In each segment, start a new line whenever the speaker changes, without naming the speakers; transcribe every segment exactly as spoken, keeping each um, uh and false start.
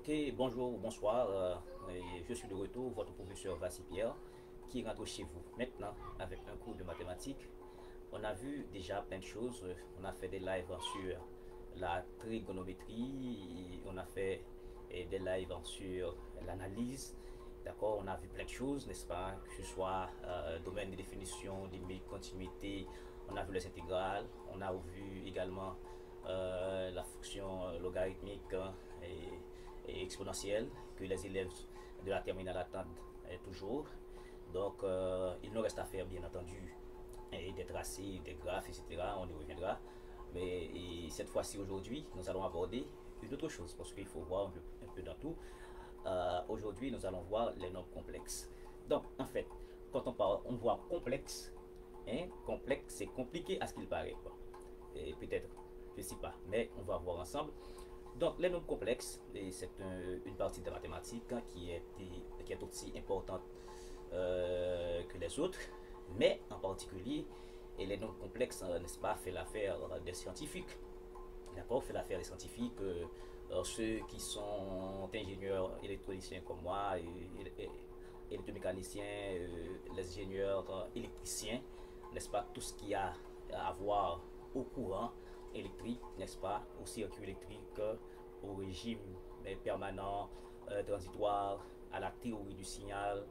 Ok, bonjour, bonsoir. euh, et je suis de retour, votre professeur Vassi Pierre, qui rentre chez vous maintenant avec un cours de mathématiques. On a vu déjà plein de choses. euh, On a fait des lives sur la trigonométrie, on a fait eh, des lives sur l'analyse. D'accord, on a vu plein de choses, n'est-ce pas? Que ce soit euh, domaine de définition, limite, continuité, on a vu les intégrales, on a vu également euh, la fonction euh, logarithmique hein, et, et exponentielle que les élèves de la terminale attendent euh, toujours. Donc, euh, il nous reste à faire, bien entendu, et des tracés, des graphes, et cetera. On y reviendra. Mais et cette fois-ci, aujourd'hui, nous allons aborder une autre chose parce qu'il faut voir un peu, un peu dans tout. Euh, aujourd'hui, nous allons voir les nombres complexes. Donc, en fait, quand on parle, on voit complexe, hein, complexe, c'est compliqué à ce qu'il paraît. Quoi. Et peut-être, je ne sais pas, mais on va voir ensemble. Donc, les nombres complexes, c'est un, une partie de la mathématique hein, qui, est, qui est aussi importante euh, que les autres, mais en particulier, et les nombres complexes, euh, n'est-ce pas, fait l'affaire des scientifiques. D'accord, fait l'affaire des scientifiques, euh, euh, ceux qui sont ingénieurs électroniciens comme moi, et, et, et électromécaniciens, euh, les ingénieurs euh, électriciens, n'est-ce pas, tout ce qui a à voir au courant électrique, n'est-ce pas, au circuit électrique, euh, au régime euh, permanent, euh, transitoire, à la théorie du signal,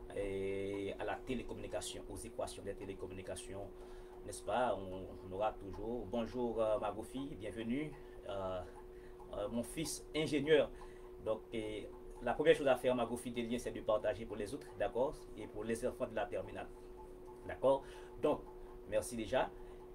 et à la télécommunication, aux équations des télécommunications, n'est-ce pas? On, on aura toujours. Bonjour euh, ma beau-fille, bienvenue. Euh, euh, mon fils ingénieur. Donc, et, la première chose à faire, ma beau-fille, des liens, c'est de partager pour les autres, d'accord? Et pour les enfants de la terminale, d'accord? Donc, merci déjà.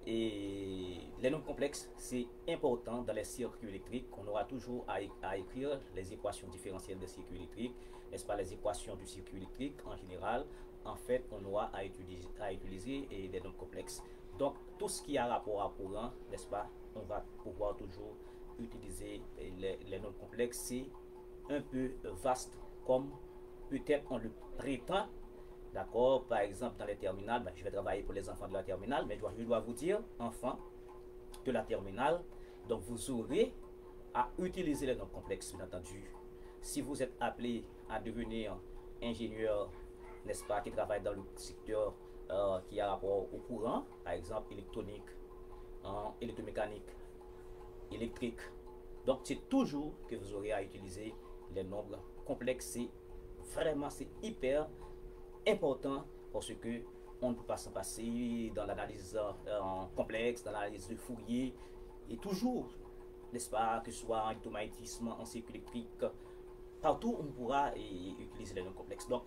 Et les nombres complexes, c'est important dans les circuits électriques. On aura toujours à, à écrire les équations différentielles des circuits électriques, n'est-ce pas, les équations du circuit électrique en général. En fait, on aura à utiliser, à utiliser et des nombres complexes. Donc, tout ce qui a rapport à courant, n'est-ce pas, on va pouvoir toujours utiliser les, les nombres complexes. C'est un peu vaste comme peut-être on le prétend. D'accord. Par exemple, dans les terminales, ben, je vais travailler pour les enfants de la terminale, mais je dois, je dois vous dire, enfants de la terminale, donc vous aurez à utiliser les nombres complexes, bien entendu. Si vous êtes appelé à devenir ingénieur, n'est-ce pas, qui travaille dans le secteur euh, qui a rapport au courant, par exemple électronique, hein, électromécanique, électrique, donc c'est toujours que vous aurez à utiliser les nombres complexes. C'est vraiment, c'est hyper important parce que on ne peut pas s'en passer dans l'analyse euh, en complexe, dans l'analyse de Fourier, et toujours, n'est-ce pas, que ce soit en électromagnétisme, en circuit électrique, partout on pourra et, utiliser les nombres complexes. Donc,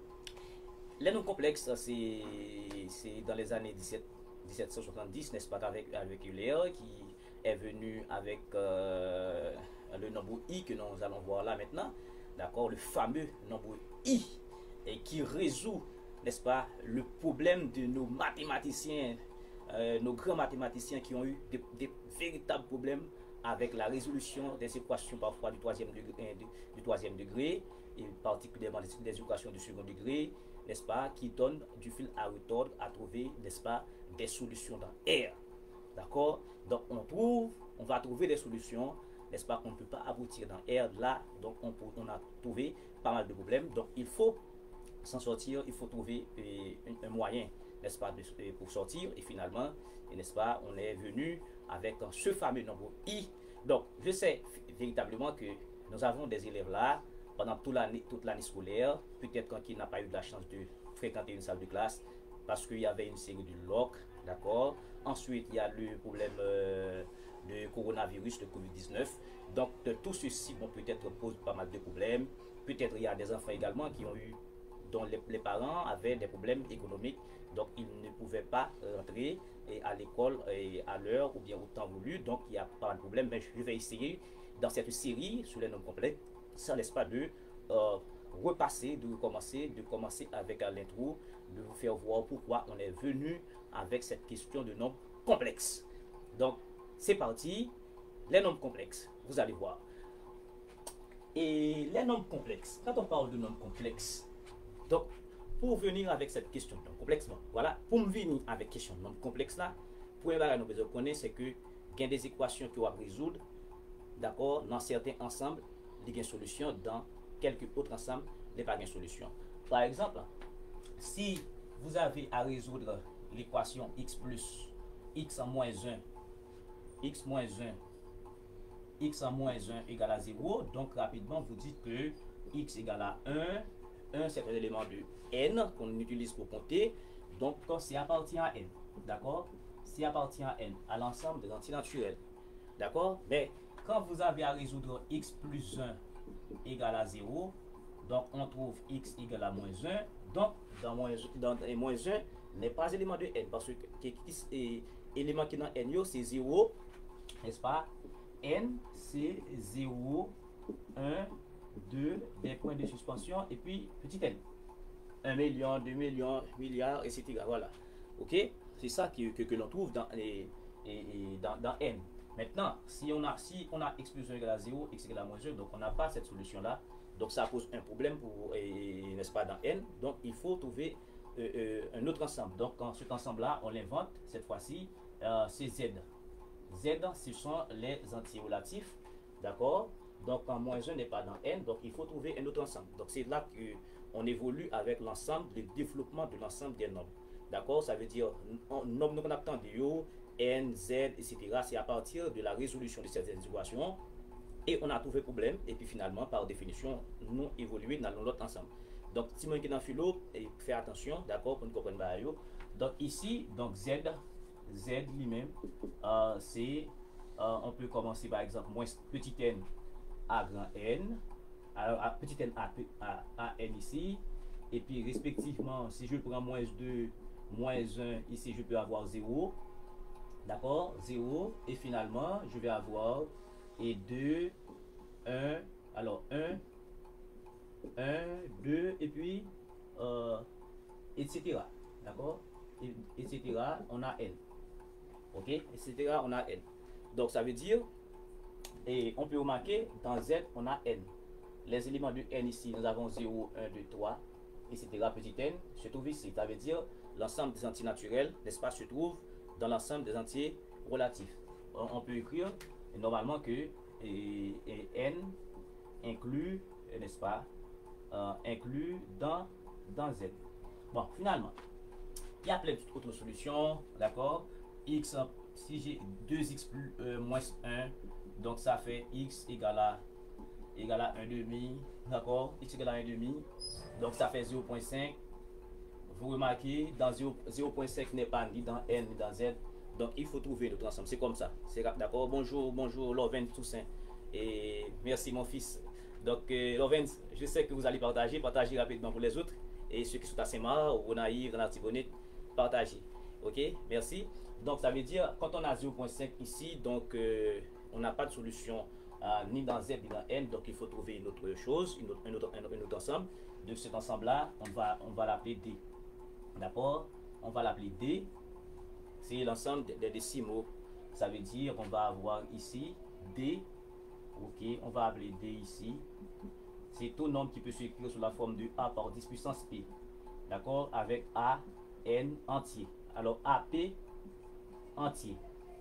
les nombres complexes, c'est dans les années dix-sept, mille sept cent soixante-dix, n'est-ce pas, avec, avec Euler, qui est venu avec euh, le nombre i que nous allons voir là maintenant, d'accord, le fameux nombre i, et qui résout, n'est-ce pas, le problème de nos mathématiciens, euh, nos grands mathématiciens qui ont eu des, des véritables problèmes avec la résolution des équations parfois du troisième degré, du, du troisième degré et particulièrement des, des équations du second degré, n'est-ce pas, qui donnent du fil à retordre à trouver, n'est-ce pas, des solutions dans R. D'accord? Donc on trouve, on va trouver des solutions, n'est-ce pas, qu'on ne peut pas aboutir dans R là, donc on, on a trouvé pas mal de problèmes. Donc il faut s'en sortir, il faut trouver euh, un, un moyen, n'est-ce pas, de, pour sortir. Et finalement, n'est-ce pas, on est venu avec ce fameux nombre i. Donc, je sais véritablement que nous avons des élèves là pendant toute l'année toute l'année scolaire, peut-être quand il n'a pas eu de la chance de fréquenter une salle de classe parce qu'il y avait une série de locs, d'accord. Ensuite, il y a le problème euh, de coronavirus, de covid dix-neuf. Donc, de tout ceci, bon, peut-être pose pas mal de problèmes. Peut-être il y a des enfants également qui ont eu dont les, les parents avaient des problèmes économiques, donc ils ne pouvaient pas rentrer et à l'école à l'heure ou bien au temps voulu, donc il n'y a pas de problème. Mais je vais essayer dans cette série sur les nombres complexes, ça laisse pas de euh, repasser, de recommencer, de commencer avec l'intro, de vous faire voir pourquoi on est venu avec cette question de nombres complexes. Donc c'est parti, les nombres complexes, vous allez voir. Et les nombres complexes, quand on parle de nombres complexes, donc, pour venir avec cette question de nombre complexe, bon, voilà, pour me venir avec question de nombre complexe là, pour que nous besoin connaître, c'est que il y a des équations qui doivent résoudre, d'accord, dans certains ensembles il y a une solution dans quelques autres ensembles, il n'y a pas de solution. Par exemple, si vous avez à résoudre l'équation x plus x en moins un, x moins un, x en moins un égale à zéro, donc rapidement vous dites que x égale à un, un c'est un élément de n qu'on utilise pour compter, donc c'est appartient à n, d'accord? C'est appartient à n, à l'ensemble des entiers naturels, d'accord? Mais quand vous avez à résoudre x plus un égale à zéro, donc on trouve x égale à moins un, donc dans moins, dans, dans moins un n'est pas élément de n, parce que l'élément qui est dans n, c'est zéro, n'est-ce pas? N, c'est zéro, un, deux, des points de suspension, et puis petit n. un million, deux millions, milliards, et cetera. Voilà. Ok? C'est ça que, que, que l'on trouve dans, les, et, et dans, dans n. Maintenant, si on a, si on a x plus un égale à zéro, x égale à moins un, donc on n'a pas cette solution-là. Donc ça pose un problème pour, n'est-ce pas, dans n. Donc il faut trouver euh, euh, un autre ensemble. Donc quand cet ensemble-là, on l'invente, cette fois-ci, euh, c'est z. Z, ce sont les entiers relatifs, d'accord? Donc, quand moins un n'est pas dans n, donc il faut trouver un autre ensemble. Donc, c'est là qu'on évolue avec l'ensemble, le développement de l'ensemble des nombres. D'accord? Ça veut dire, nombre qu'on attend de yo, n, z, et cetera. C'est à partir de la résolution de certaines équations. Et on a trouvé problème, et puis finalement, par définition, nous évoluons dans l'autre ensemble. Donc, si vous êtes dans le philo, faites attention, d'accord, pour nous comprendre pas. Donc, ici, donc z, z lui-même, euh, c'est, euh, on peut commencer par exemple, moins petit n à grand n, alors à, petit n à, à, à n ici, et puis respectivement, si je prends moins deux, moins un, ici je peux avoir zéro, d'accord, zéro, et finalement, je vais avoir et deux, un, alors un, un, deux, et puis, euh, et cetera, d'accord, et, etc., on a n. Ok, et cetera, on a n. Donc ça veut dire, et on peut remarquer, dans z, on a n. Les éléments de n ici, nous avons zéro, un, deux, trois, et cetera. Petit n se trouve ici. Ça veut dire, l'ensemble des entiers naturels, n'est-ce pas, se trouve dans l'ensemble des entiers relatifs. On, on peut écrire, normalement, que et, et n inclut, n'est-ce pas, euh, inclut dans, dans z. Bon, finalement, il y a plein d'autres solutions, d'accord? X, si j'ai deux x plus euh, moins un, donc ça fait x égale à égale à un demi, d'accord? X égale à un demi, donc ça fait zéro virgule cinq. Vous remarquez, dans zéro virgule cinq n'est pas ni dans n ni dans z, donc il faut trouver notre ensemble. C'est comme ça, c'est d'accord? Bonjour, bonjour Loven Toussaint, et merci mon fils. Donc euh, Loven, je sais que vous allez partager, partager rapidement pour les autres, et ceux qui sont à Saint-Marc, ou Naïr, Renatibonnet, partagez. Ok, merci. Donc ça veut dire, quand on a zéro virgule cinq ici, donc euh, on n'a pas de solution euh, ni dans z ni dans n, donc il faut trouver une autre chose, une autre, un, autre, un, un autre ensemble. De cet ensemble-là, on va, on va l'appeler D. D'accord? On va l'appeler D. C'est l'ensemble des décimaux. Ça veut dire, on va avoir ici D. Ok, on va appeler D ici. C'est tout nombre qui peut s'écrire sous la forme de A par dix puissance P. D'accord? Avec A, N entier. Alors A P entier.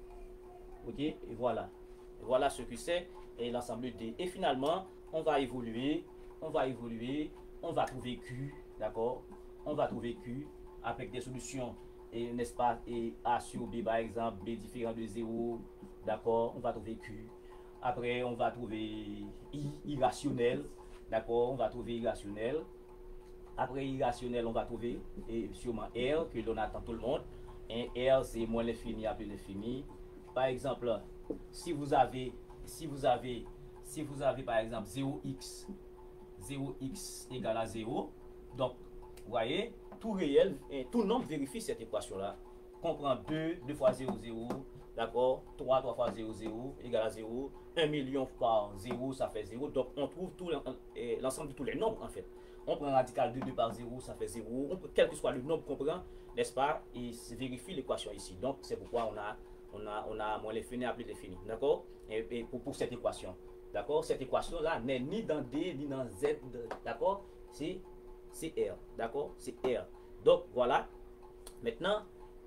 Ok, et voilà. Et voilà ce que c'est et l'ensemble D. Et finalement, on va évoluer, on va évoluer, on va trouver Q, d'accord? On va trouver Q avec des solutions, et n'est-ce pas, et A sur B par exemple, B différent de zéro, d'accord? On va trouver Q. Après, on va trouver I, irrationnel, d'accord? On va trouver irrationnel. Après irrationnel, on va trouver et sûrement R, que l'on attend tout le monde. Et R, c'est moins l'infini après l'infini. Par exemple, si vous avez, si vous avez, si vous avez par exemple zéro x, zéro x égale à zéro, donc, vous voyez, tout réel, et tout nombre vérifie cette équation-là. On prend deux, deux fois zéro, zéro, d'accord, trois, trois fois zéro, zéro, égale à zéro, un million par zéro, ça fait zéro. Donc, on trouve tout l'ensemble de tous les nombres, en fait. On prend radical de deux par zéro, ça fait zéro. On peut, quel que soit le nombre qu'on prend, n'est-ce pas, et vérifie l'équation ici. Donc, c'est pourquoi on a, on a, on a moins l'infini appelé l'infini, d'accord, et, et pour, pour cette équation, d'accord. Cette équation-là n'est ni dans D, ni dans Z, d'accord, c'est R, d'accord, c'est R. Donc, voilà. Maintenant,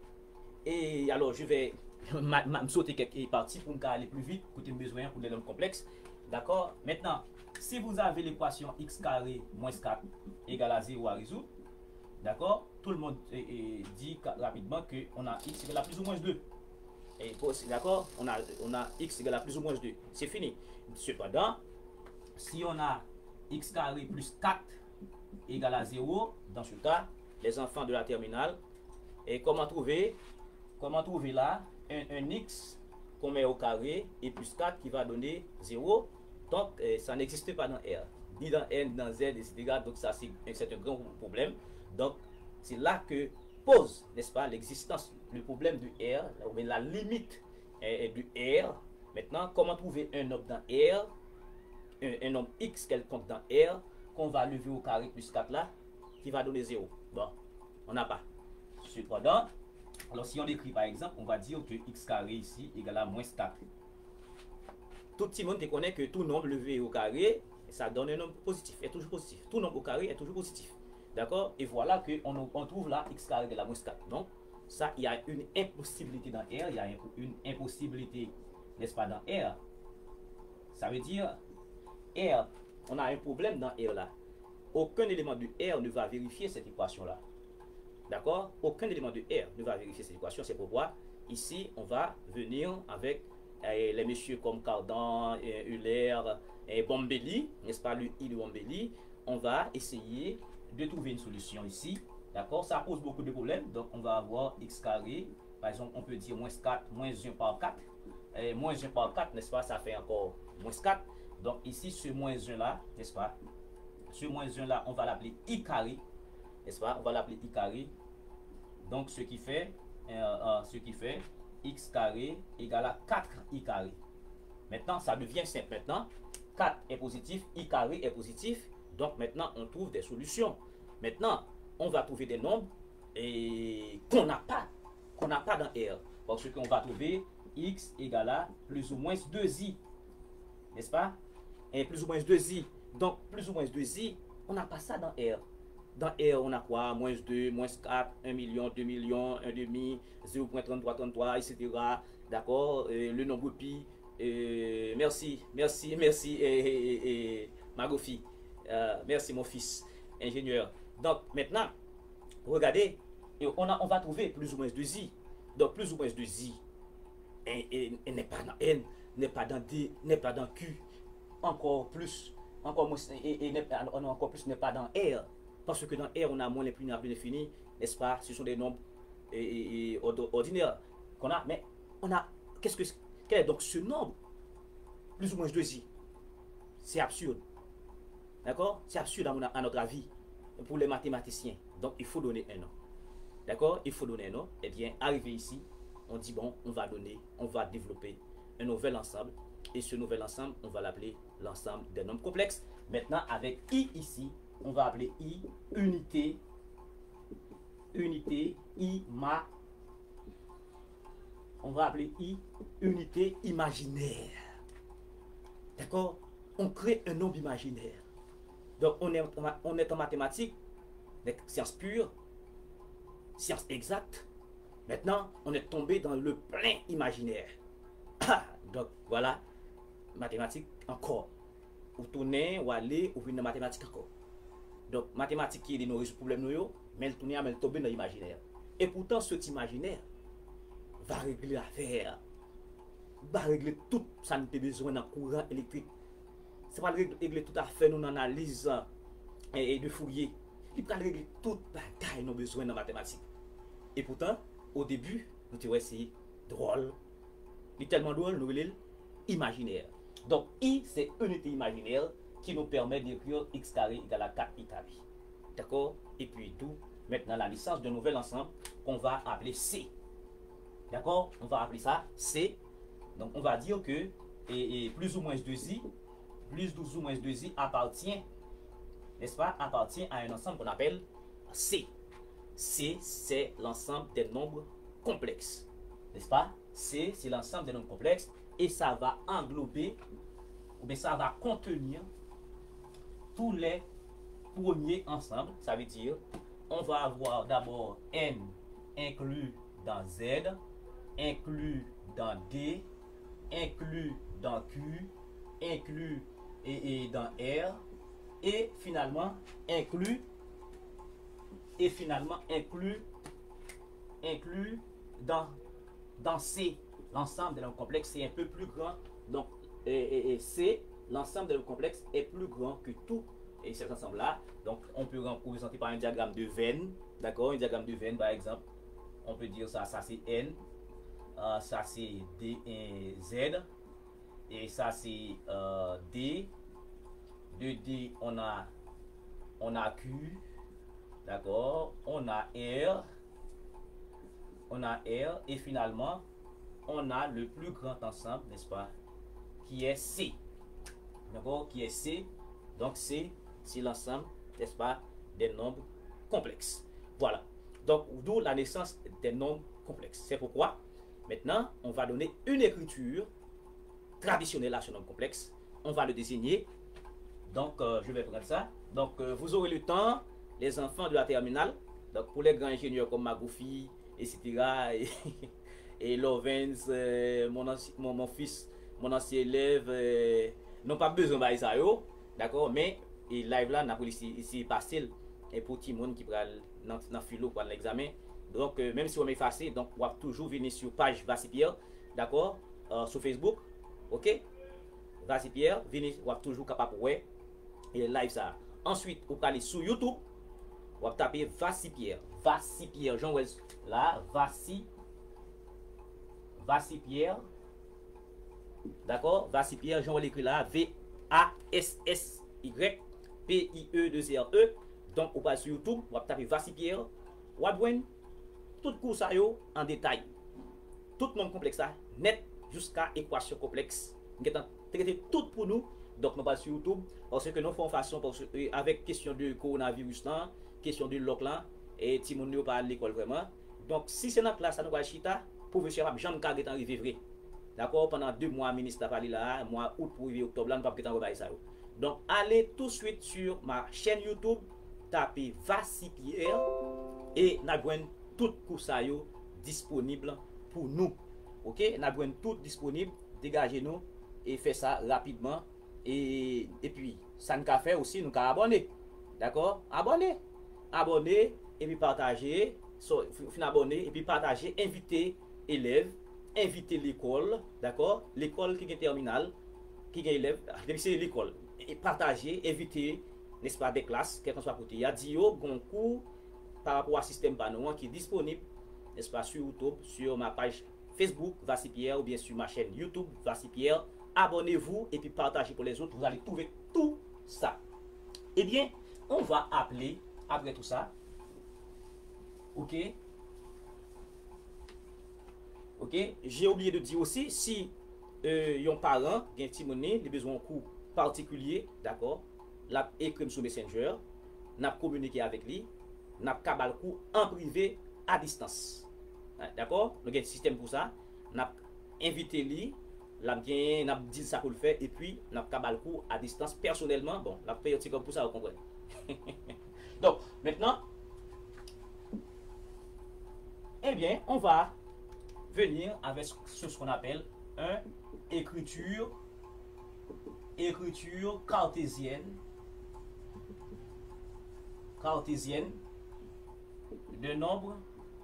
et alors, je vais me sauter quelques parties pour me aller plus vite, côté besoin pour les nombres complexes, d'accord. Maintenant,
si vous avez l'équation x carré moins quatre égale à zéro à résoudre, d'accord, tout le monde eh, eh, dit rapidement qu'on a x égale à plus ou moins deux.
D'accord, on a, on a x égale à plus ou moins deux. C'est fini. Cependant,
si on a x carré plus quatre égale à zéro,
dans ce cas, les enfants de la terminale, et comment trouver,
comment trouver là un, un x
qu'on met au carré et plus quatre qui va donner zéro. Donc, eh, ça n'existe pas dans R, ni dans N, ni dans Z, et cetera. Donc, ça, c'est un grand problème. Donc, c'est là que pose, n'est-ce pas, l'existence, le problème du R, ou bien la limite eh, du R. Maintenant, comment trouver un nombre dans R, un, un nombre X quelconque dans R, qu'on va lever au carré plus quatre là, qui va donner zéro. Bon, on n'a pas.
Cependant, alors si on écrit par exemple, on va dire que x carré ici égale à moins quatre.
Tout le monde te connaît que tout nombre levé au carré, ça donne un nombre positif, est toujours positif. Tout nombre au carré est toujours positif. D'accord?
Et voilà qu'on on trouve là x carré égale à moins quatre. Donc, ça, il y a une impossibilité dans R, il y a une impossibilité, n'est-ce pas, dans R. Ça veut dire,
R, on a un problème dans R là. Aucun élément de R ne va vérifier cette équation là. D'accord? Aucun élément de R ne va vérifier cette équation. C'est pourquoi ici, on va venir avec eh, les messieurs comme Cardan, eh, Euler, et Bombelli, n'est-ce pas, le I de Bombelli. On va essayer
de trouver une solution ici. D'accord? Ça pose beaucoup de problèmes. Donc, on va avoir x carré. Par exemple, on peut dire moins quatre, moins un par quatre. Et moins un par quatre, n'est-ce pas? Ça fait encore moins quatre. Donc, ici, ce moins un là, n'est-ce pas? Ce moins un là, on va l'appeler i carré. N'est-ce pas? On va l'appeler i carré. Donc, ce qui fait, euh, euh, ce qui fait x carré égale à quatre i carré.
Maintenant, ça devient simple. Maintenant, quatre est positif, i carré est positif. Donc, maintenant, on trouve des solutions. Maintenant, on va trouver des nombres et qu'on n'a pas, qu'on n'a pas dans R.
Parce qu'on va trouver x égale à plus ou moins deux i. N'est-ce pas?
Et plus ou moins deux i. Donc, plus ou moins deux i, on n'a pas ça dans R. Dans R, on a quoi? Moins deux, moins quatre, un million, deux millions, un demi, zéro virgule trente-trois trente-trois, et cetera. D'accord? Le nombre pi. Euh, merci, merci, merci, et, et, et, Magofi. Euh, merci, mon fils, ingénieur. Donc, maintenant, regardez, et on, a, on va trouver plus ou moins deux i. Donc, plus ou moins deux i, et, et, et n'est pas dans N, n'est pas dans D, n'est pas dans Q. Encore plus, encore moins, et, et encore plus n'est pas dans R. Parce que dans R, on a moins l'imprimable défini, n'est-ce pas? Ce sont des nombres et, et, et ordinaires qu'on a. Mais on a, qu'est-ce que, quel est donc ce nombre? Plus ou moins deux i. C'est absurde. D'accord? C'est absurde à, à notre avis, pour les mathématiciens. Donc, il faut donner un nom. D'accord? Il faut donner un nom. Eh bien, arrivé ici, on dit, bon, on va donner, on va développer un nouvel ensemble. Et ce nouvel ensemble, on va l'appeler l'ensemble des nombres complexes. Maintenant, avec I ici, on va appeler I unité, unité, I ma. On va appeler I unité imaginaire. D'accord? On crée un nombre imaginaire. Donc, on est, on est en mathématiques, sciences pures, sciences exactes. Maintenant, on est tombé dans le plein imaginaire. Ah, donc, voilà, mathématiques encore. Ou tourner, ou aller, ou venir dans mathématiques encore. Donc, mathématiques qui est nos problèmes, mais le tourner, mais le tomber dans l'imaginaire. Et pourtant, cet imaginaire va régler l'affaire. Va régler tout ça nous a besoin dans le courant électrique. Ça va régler tout à fait nos analyses et de Fourier. Il va régler toute bagaille nos besoins dans la mathématique. Et pourtant, au début, nous avons essayé drôle. Il est tellement drôle, nous voulons imaginaire. Donc, I, c'est unité imaginaire qui nous permet d'écrire x carré égale à quatre i carré. D'accord? Et puis, tout, maintenant, la licence d'un nouvel ensemble qu'on va appeler C. D'accord? On va appeler ça C. Donc, on va dire que et, et plus ou moins deux i, plus ou moins deux i appartient, n'est-ce pas, appartient à un ensemble qu'on appelle C. C, c'est l'ensemble des nombres complexes. N'est-ce pas? C, c'est l'ensemble des nombres complexes et ça va englober, ou bien ça va contenir tous les premiers ensembles. Ça veut dire, on va avoir d'abord N inclus dans Z, inclus dans D, inclus dans Q, inclus
et, et dans R, et finalement inclut, et finalement inclut, inclut dans, dans C. L'ensemble des nombres complexes est un peu plus grand. Donc, et, et, et C, l'ensemble des nombres complexes est plus grand que tout et cet ensemble-là. Donc, on peut représenter par un diagramme de veine. D'accord? Un diagramme de veine, par exemple. On peut dire ça, ça c'est N. Euh, ça c'est D et Z. Et ça c'est euh, D. De D, on a, on a Q. D'accord? On a R. On a R. Et finalement, on a le plus grand ensemble, n'est-ce pas, qui est C. D'accord, qui est C. Donc C, c'est l'ensemble, n'est-ce pas, des nombres complexes. Voilà. Donc, d'où la naissance des nombres complexes. C'est pourquoi, maintenant, on va donner une écriture traditionnelle à ce nombre complexe. On va le désigner. Donc, euh, je vais prendre ça. Donc, euh, vous aurez le temps, les enfants de la terminale. Donc, pour les grands ingénieurs comme Magoufi, et cetera et et Lovens, euh, mon, mon, mon fils, mon ancien élève, euh, n'ont pas besoin de ça, d'accord, mais et live là, n'a pas ici, ici facile, et pour tout le monde qui va dans le philo pour l'examen. Donc, euh, même si on est facile, donc on va toujours venir sur page Vassipierre, d'accord, euh, sur Facebook, ok, Vassipierre, venez, on va toujours capable ouais, et live ça. Ensuite, on va aller sur YouTube, on va taper Vassipierre, Vassipierre, Jean Wes, là, Vassi. Vassipierre, d'accord, Vassipierre, Jean l'écrit là, V A S S Y P I E deux R E. Donc, on passe sur YouTube, on va taper Vassipierre, on va voir tout cours ça en détail. Tout nom complexe ça, net jusqu'à équation complexe. Nous avons traité tout pour nous. Donc, nous passons sur YouTube parce que nous faisons façon parce que, avec question de coronavirus là, question de loc là, et si nous ne pas à l'école vraiment. Donc, si c'est notre classe, ça nous va chita. Professeur Jean Carré est arrivé vrai. D'accord? Pendant deux mois, le ministre a parlé là, mois août pour arriver octobre, là, nous ne pouvons pas ça. Donc, allez tout de suite sur ma chaîne YouTube, tapez Vassipierre et nous avons tout cours ça disponible pour nous. Ok? Nous avons tout disponible, dégagez-nous et faites ça rapidement. Et, et puis, ça nous a fait aussi, nous avons abonné. D'accord? Abonnez. Abonnez et puis partagez. So, abonner et puis partager, inviter élèves, inviter l'école, d'accord, l'école qui est terminale, qui est élève, c'est l'école, et partager, inviter, n'est-ce pas, des classes, quel que soit côté, il y a dit un cours par rapport au système Panoan qui est disponible, n'est-ce pas, sur YouTube, sur ma page Facebook Vassipierre ou bien sur ma chaîne YouTube Vassipierre. Abonnez-vous et puis partagez pour les autres, vous allez trouver tout ça. Eh bien, on va appeler, après tout ça, ok. Ok, j'ai oublié de dire aussi, si euh, un parent, un petit monnaie, il a besoin d'un cours particulier, d'accord, l'a écrit sur Messenger, n'a communiqué avec lui, n'a cabal le cours en privé à distance. D'accord, nous avons un système pour ça, n'a invité lui, n'a dit ça pour le faire, et puis n'a cabal le cours à distance personnellement. Bon, n'a payé comme pour ça, vous comprenez. Donc, maintenant, eh bien, on va venir avec ce qu'on appelle un écriture écriture cartésienne cartésienne de nombres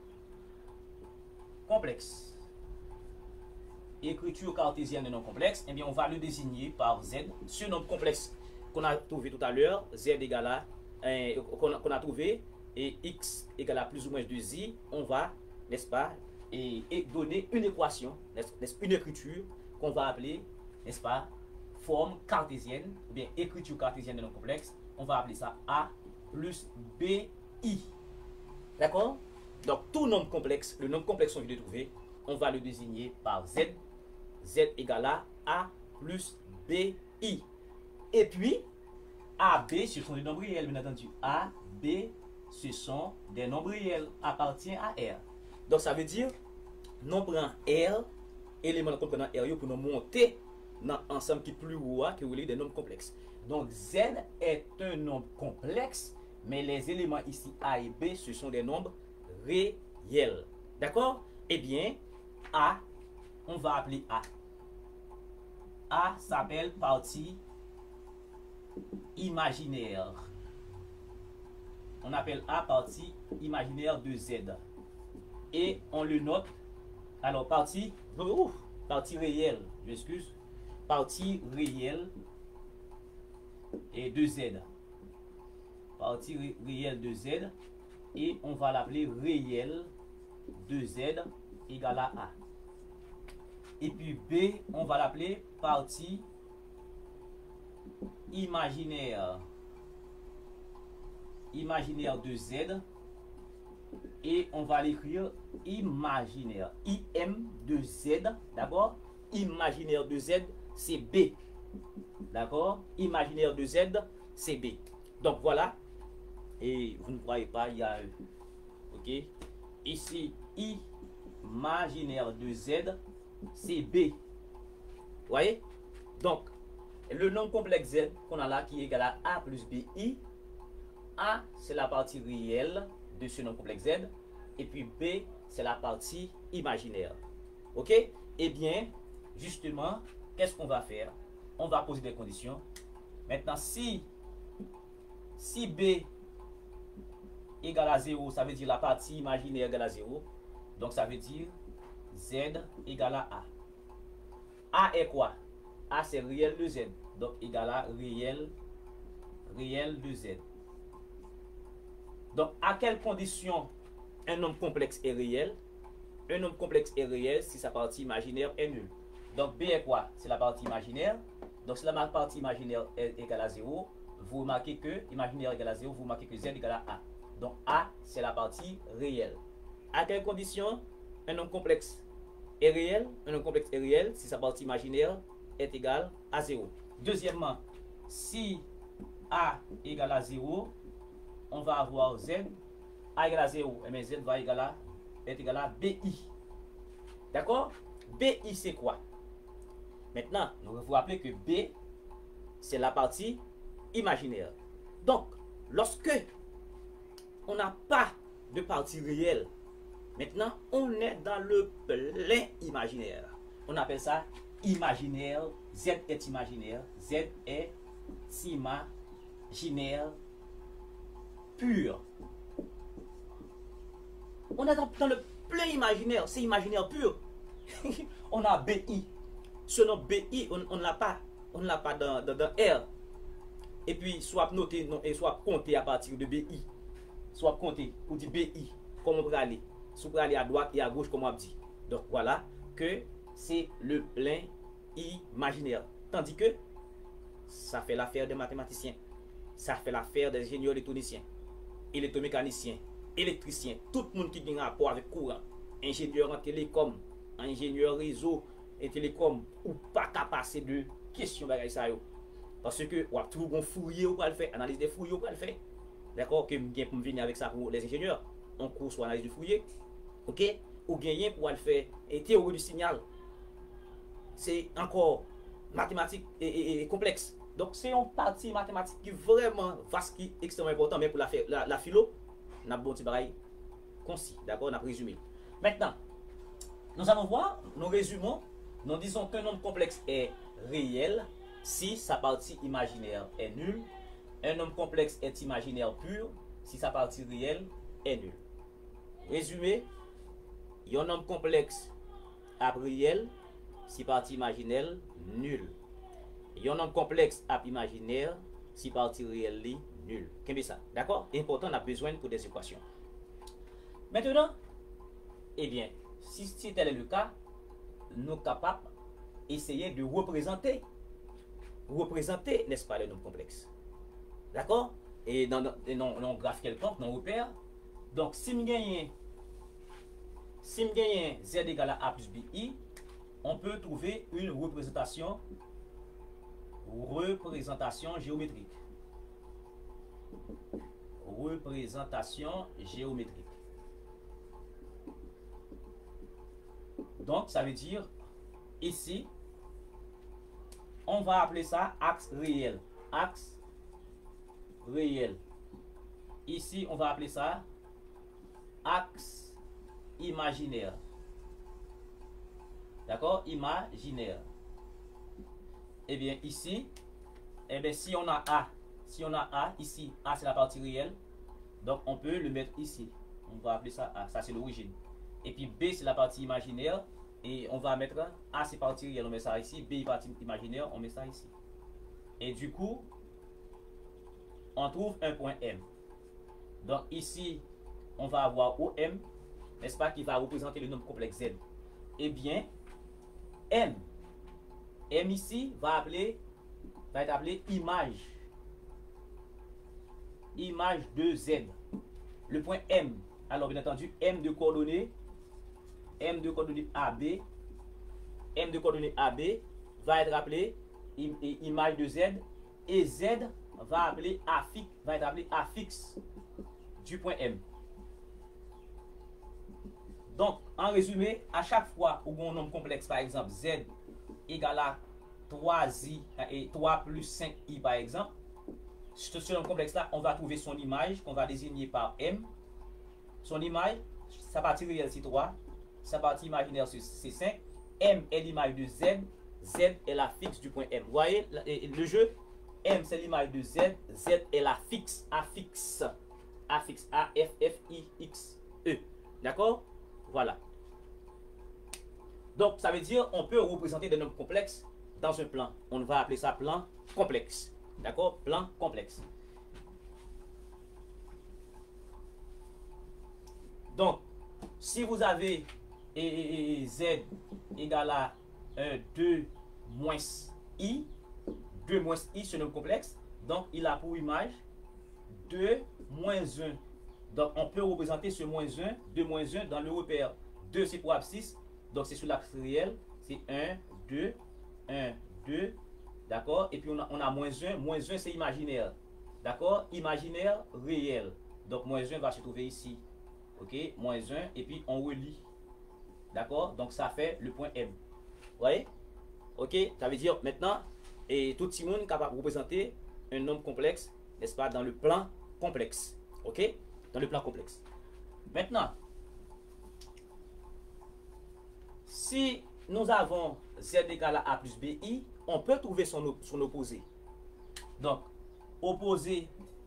complexes. Écriture cartésienne de nombres complexes, eh bien on va le désigner par Z. Ce nombre complexe qu'on a trouvé tout à l'heure, Z égale à euh, qu'on a, qu'on a trouvé et X égale à plus ou moins deux I, on va, n'est-ce pas, et, et donner une équation, une écriture qu'on va appeler, n'est-ce pas, forme cartésienne, ou bien écriture cartésienne de nombres complexes. On va appeler ça A plus B I. D'accord? Donc, tout nombre complexe, le nombre complexe qu'on vient de trouver, on va le désigner par Z. Z égale à A plus B I. Et puis, A, B, ce sont des nombres réels, bien entendu. A, B, ce sont des nombres réels, appartient à R. Donc, ça veut dire, nous prenons R, élément comprenant R, pour nous monter dans l'ensemble qui est plus haut que vous voulez des nombres complexes. Donc, Z est un nombre complexe, mais les éléments ici, A et B, ce sont des nombres réels. D'accord? Eh bien, A, on va appeler A. A s'appelle partie imaginaire. On appelle A partie imaginaire de Z. Et on le note. Alors, partie, ouf, partie réelle, je m'excuse. Partie réelle et de Z. Partie ré réelle de Z. Et on va l'appeler réel de Z égale à A. Et puis B, on va l'appeler partie imaginaire. Imaginaire de Z. Et on va l'écrire imaginaire. I M de Z. D'accord? Imaginaire de Z, c'est B. D'accord? Imaginaire de Z, c'est B. Donc voilà. Et vous ne voyez pas, il y a un. Ok? Ici, imaginaire de Z, c'est B. Vous voyez? Donc, le nombre complexe Z qu'on a là qui est égal à A plus B I. A, c'est la partie réelle de ce nombre complexe Z. Et puis B, c'est la partie imaginaire. Ok? Eh bien, justement, qu'est-ce qu'on va faire? On va poser des conditions. Maintenant, si, si B égale à zéro, ça veut dire la partie imaginaire égale à zéro. Donc, ça veut dire Z égale à A. A est quoi? A, c'est réel de Z. Donc, égale à réel, réel de Z. Donc, à quelles conditions un nombre complexe est réel? Un nombre complexe est réel si sa partie imaginaire est nulle. Donc, B est quoi? C'est la partie imaginaire. Donc, si la partie imaginaire est égale à zéro, vous remarquez que imaginaire égale à zéro, vous remarquez que Z égale à A. Donc, A, c'est la partie réelle. À quelles conditions un nombre complexe est réel? Un nombre complexe est réel si sa partie imaginaire est égale à zéro. Deuxièmement, si A égale à zéro, on va avoir Z. A égale à zéro, et bien Z va égal à, être égal à B I. D'accord? B I, c'est quoi? Maintenant, nous vous rappeler que B, c'est la partie imaginaire. Donc, lorsque on n'a pas de partie réelle, maintenant, on est dans le plein imaginaire. On appelle ça imaginaire. Z est imaginaire. Z est imaginaire pur. On est dans, dans le plein imaginaire. C'est imaginaire pur. On a B I. Ce nom B I, on ne l'a pas. On ne l'a pas dans, dans, dans R. Et puis, soit noté non, et soit compté à partir de B I. Soit compté pour dire B I. Comment on peut aller? Si on peut aller à droite et à gauche, comme on dit. Donc voilà que c'est le plein imaginaire. Tandis que ça fait l'affaire des mathématiciens. Ça fait l'affaire des ingénieurs électroniciens, électromécaniciens, électriciens, tout le monde qui a un rapport avec courant, ingénieur en télécom, ingénieur réseau et télécom, ou pas qu'à passer de questions bagaille ça yo. Parce que ou tout bon fouiller ou pas le faire, analyse des fouilles ou pas le faire. D'accord, que bien pour venir avec ça pour les ingénieurs, on cours sur analyse de fouiller. OK, ou gagner pour le faire et théorie du signal. C'est encore mathématique et, et, et complexe. Donc c'est une partie mathématique qui est vraiment vaste, qui est extrêmement important, mais pour la, la, la philo, on a bon petit bagaille concis, d'accord, on a résumé. Maintenant, nous allons voir, nous résumons, nous disons qu'un nombre complexe est réel si sa partie imaginaire est nulle. Un nombre complexe est imaginaire pur si sa partie réelle est nulle. Résumé, il y a un nombre complexe à réel si partie imaginaire nulle. Il y a un nombre complexe à imaginaire si partie réelle est nulle. Qu'est-ce que ça? D'accord? Important, on a besoin pour des équations. Maintenant, eh bien, si, si tel est le cas, nous sommes capables d'essayer de représenter, représenter, n'est-ce pas, le nombre complexe. D'accord? Et dans un graphe quelconque, dans un repère. Donc, si je gagne, si je gagne Z égale à A plus B I, on peut trouver une représentation, représentation géométrique. Représentation géométrique. Donc, ça veut dire, ici, on va appeler ça axe réel. Axe réel. Ici, on va appeler ça axe imaginaire. D'accord? Imaginaire. Eh bien, ici, eh bien, si on a A, si on a A, ici, A c'est la partie réelle, donc on peut le mettre ici. On va appeler ça A, ça c'est l'origine. Et puis B c'est la partie imaginaire, et on va mettre A c'est partie réelle, on met ça ici, B partie imaginaire, on met ça ici. Et du coup, on trouve un point M. Donc ici, on va avoir O M, n'est-ce pas, qui va représenter le nombre complexe Z. Eh bien, M, M ici va, appeler, va être appelé image. Image de Z. Le point M, alors bien entendu, M de coordonnées, M de coordonnées A B, M de coordonnées A B va être appelé im, image de Z, et Z va, appeler affixe, va être appelé affixe du point M. Donc, en résumé, à chaque fois où on a un nombre complexe, par exemple, Z égale à trois i et trois plus cinq i, par exemple, sur ce nombre complexe-là, on va trouver son image qu'on va désigner par M. Son image, sa partie réelle, c'est trois. Sa partie imaginaire, c'est cinq. M est l'image de Z. Z est la fixe du point M. Vous voyez le jeu? M, c'est l'image de Z. Z est la fixe. Affixe. Affixe. A F F I X E. D'accord? Voilà. Donc, ça veut dire on peut représenter des nombres complexes dans un plan. On va appeler ça plan complexe. D'accord? Plan complexe. Donc, si vous avez et, et, et, Z égale à un, deux moins I, deux moins I, c'est un nombre complexe. Donc, il a pour image deux moins un. Donc, on peut représenter ce moins un, deux moins un dans le repère. deux, c'est pour abscisse. Donc, c'est sur l'axe réel. C'est un, deux, un, deux. D'accord? Et puis, on a, on a moins un. Moins un, c'est imaginaire. D'accord? Imaginaire, réel. Donc, moins un va se trouver ici. OK? Moins un. Et puis, on relie. D'accord? Donc, ça fait le point M. Vous voyez? OK? Ça veut dire, maintenant, et tout le monde est capable de représenter un nombre complexe, n'est-ce pas? Dans le plan complexe. OK? Dans le plan complexe. Maintenant, si nous avons Z égale à A plus B I, on peut trouver son, son opposé. Donc, opposé,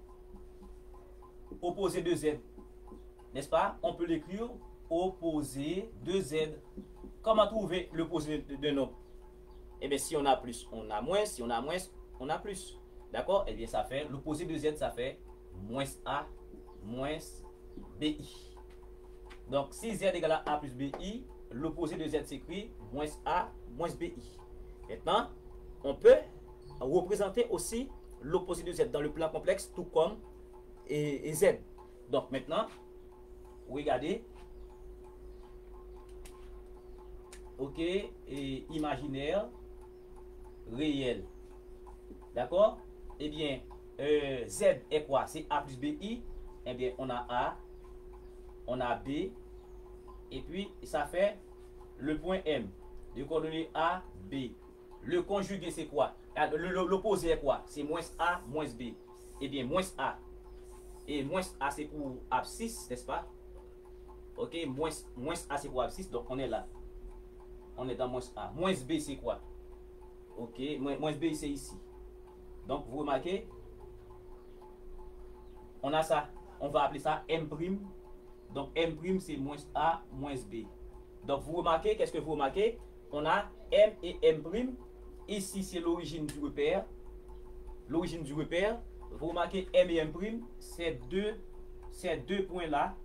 opposé de Z, n'est-ce pas? On peut l'écrire opposé de Z. Comment trouver l'opposé de nombre? Eh bien, si on a plus, on a moins. Si on a moins, on a plus. D'accord? Eh bien, ça fait, l'opposé de Z, ça fait moins A moins B I. Donc, si Z égale à A plus B I, l'opposé de Z s'écrit moins A moins B I. Maintenant, on peut représenter aussi l'opposé de Z dans le plan complexe, tout comme et, et Z. Donc, maintenant, regardez. OK, et imaginaire, réel. D'accord? Eh bien, euh, Z est quoi? C'est A plus B I. Eh bien, on a A, on a B, et puis ça fait le point M. De coordonnées A, B. Le conjugué, c'est quoi? L'opposé est quoi? C'est moins A, moins B. Eh bien, moins A. Et moins A, c'est pour abscisse, n'est-ce pas? OK, moins, moins A, c'est pour abscisse, donc on est là. On est dans moins A. Moins B, c'est quoi? OK, moins, moins B, c'est ici. Donc, vous remarquez, on a ça. On va appeler ça M'. Donc, M', c'est moins A, moins B. Donc, vous remarquez, qu'est-ce que vous remarquez? On a M et M'. Ici, c'est l'origine du repère. L'origine du repère. Vous remarquez M et M', ces deux, ces deux points-là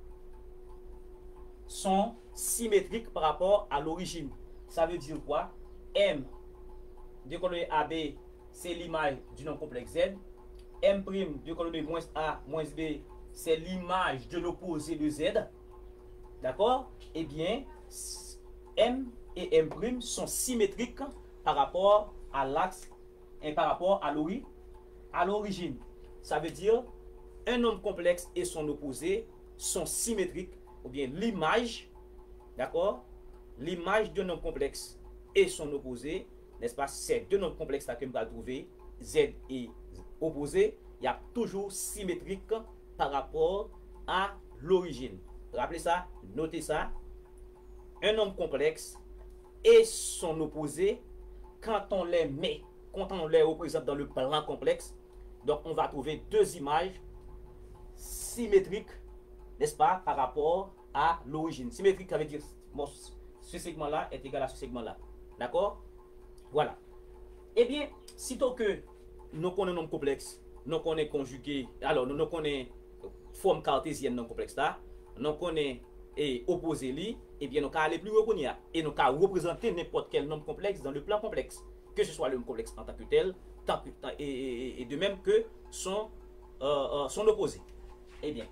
sont symétriques par rapport à l'origine. Ça veut dire quoi? M de coordonnées A B, c'est l'image du nombre complexe Z. M' de coordonnées moins A, moins B, c'est l'image de l'opposé de Z. D'accord? Eh bien, M et M' sont symétriques par rapport à l'axe et par rapport à l'origine. Ça veut dire un nombre complexe et son opposé sont symétriques, ou bien l'image, d'accord? L'image d'un nombre complexe et son opposé, n'est-ce pas? Ces deux nombres complexes là que nous allons trouver, Z et opposé, il y a toujours symétrique par rapport à l'origine. Rappelez ça, notez ça. Un nombre complexe et son opposé, quand on les met quand on les représente dans le plan complexe, donc on va trouver deux images symétriques, n'est-ce pas, par rapport à l'origine. Symétrique, ça veut dire bon, ce segment-là est égal à ce segment-là. D'accord? Voilà. Eh bien, sitôt que nous connaissons un nombre complexe, nous connaissons conjugué, alors nous connaissons forme cartésienne non complexe là, nous connaissons et opposé li, eh bien nous allons aller plus haut et nous allons représenter n'importe quel nombre complexe dans le plan complexe, que ce soit le nombre complexe en tant que tel, tant que, et, et, et de même que son, euh, euh, son opposé. Eh bien,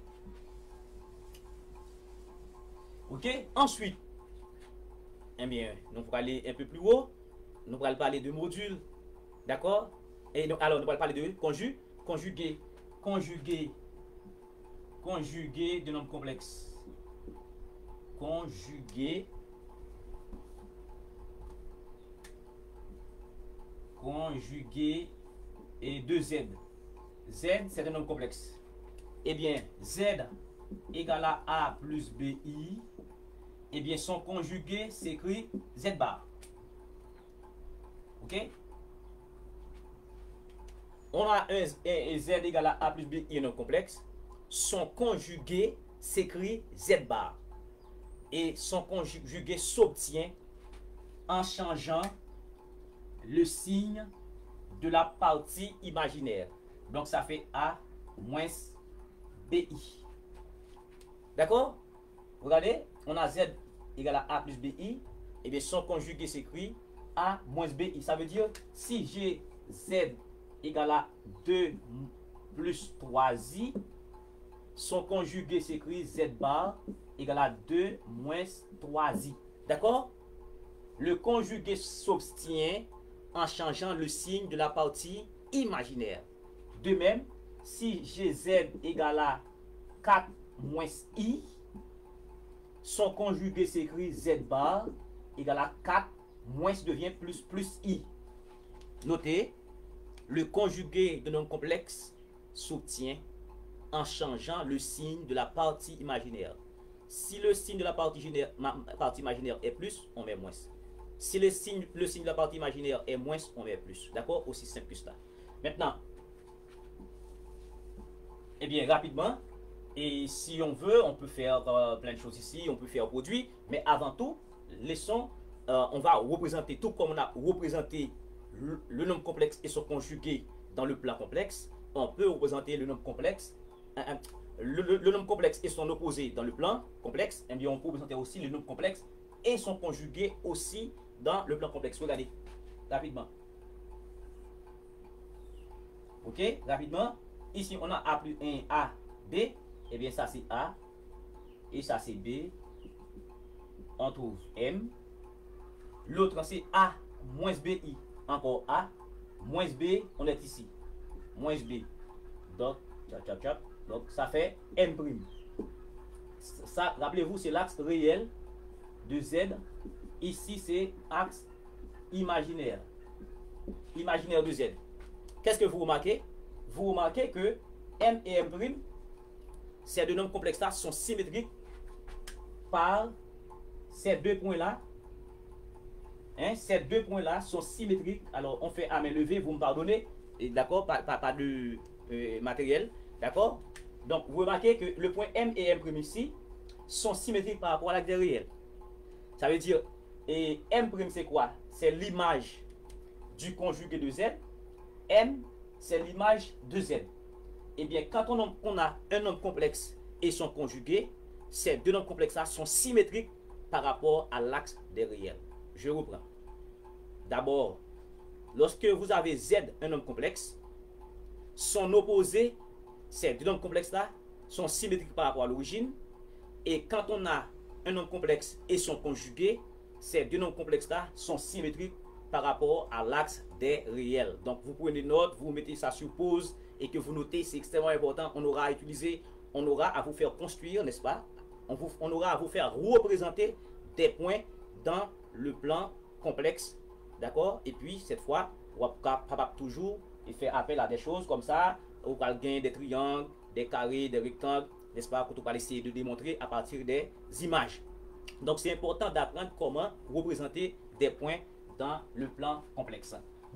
ok. Ensuite, eh bien, nous allons aller un peu plus haut, nous allons parler de modules, d'accord? Et donc, alors, nous allons parler de conju, conjugué, conjugué, conjugué de nombres complexes. Conjugué, conjugué et de Z. Z, c'est un nombre complexe. Eh bien, Z égale à A plus B I. Eh bien, son conjugué s'écrit Z bar. Ok? On a un, un Z égale à A plus B I, un nombre complexe. Son conjugué s'écrit Z bar. Et son conjugué s'obtient en changeant le signe de la partie imaginaire. Donc ça fait A moins B I. D'accord? Regardez, on a Z égale à A plus B I. Et bien son conjugué s'écrit A moins B I. Ça veut dire si j'ai Z égale à deux plus trois I, son conjugué s'écrit Z bar égale à deux moins trois I. D'accord? Le conjugué s'obtient en changeant le signe de la partie imaginaire. De même, si j'ai Z égale à quatre moins I, son conjugué s'écrit Z bar égale à quatre moins devient plus plus I. Notez, le conjugué de nombre complexe s'obtient en changeant le signe de la partie imaginaire. Si le signe de la partie, génère, partie imaginaire est plus, on met moins. Si le signe, le signe de la partie imaginaire est moins, on met plus. D'accord? Aussi simple que ça. Maintenant, eh bien, rapidement, et si on veut, on peut faire euh, plein de choses ici, on peut faire produit, mais avant tout, laissons, euh, on va représenter tout comme on a représenté le, le nombre complexe et son conjugué dans le plan complexe. On peut représenter le nombre complexe, un, un, Le, le, le nombre complexe et son opposé dans le plan complexe, eh bien on peut présenter aussi le nombre complexe et son conjugué aussi dans le plan complexe. Regardez, rapidement. Ok, rapidement. Ici, on a A plus un A, B. Eh bien, ça c'est A. Et ça c'est B. On trouve M. L'autre c'est A moins B I. Encore A. Moins B, on est ici. Moins B. Donc, tchap, tchap, tchap. Donc ça fait M'. Ça, rappelez-vous, c'est l'axe réel de Z. Ici, c'est axe imaginaire. Imaginaire de Z. Qu'est-ce que vous remarquez? Vous remarquez que M et M', ces deux nombres complexes-là sont symétriques par ces deux points-là. Hein, ces deux points-là sont symétriques. Alors, on fait à main levée, vous me pardonnez. D'accord? Pas, pas, pas de euh, matériel. D'accord? Donc, vous remarquez que le point M et M' ici sont symétriques par rapport à l'axe réel. Ça veut dire, et M' c'est quoi? C'est l'image du conjugué de Z. M, c'est l'image de Z. Eh bien, quand on, on a un nombre complexe et son conjugué, ces deux nombres complexes-là sont symétriques par rapport à l'axe des réels. Je reprends. D'abord, lorsque vous avez Z, un nombre complexe, son opposé, ces deux nombres complexes-là sont symétriques par rapport à l'origine. Et quand on a un nombre complexe et son conjugué, ces deux nombres complexes-là sont symétriques par rapport à l'axe des réels. Donc, vous prenez note, vous mettez ça sur pause et que vous notez, c'est extrêmement important. On aura à utiliser, on aura à vous faire construire, n'est-ce pas? On, vous, on aura à vous faire représenter des points dans le plan complexe. D'accord? Et puis, cette fois, on va capable toujours faire appel à des choses comme ça. On va gagner des triangles, des carrés, des rectangles, n'est-ce pas, qu'on va essayer de démontrer à partir des images. Donc, c'est important d'apprendre comment représenter des points dans le plan complexe. Donc,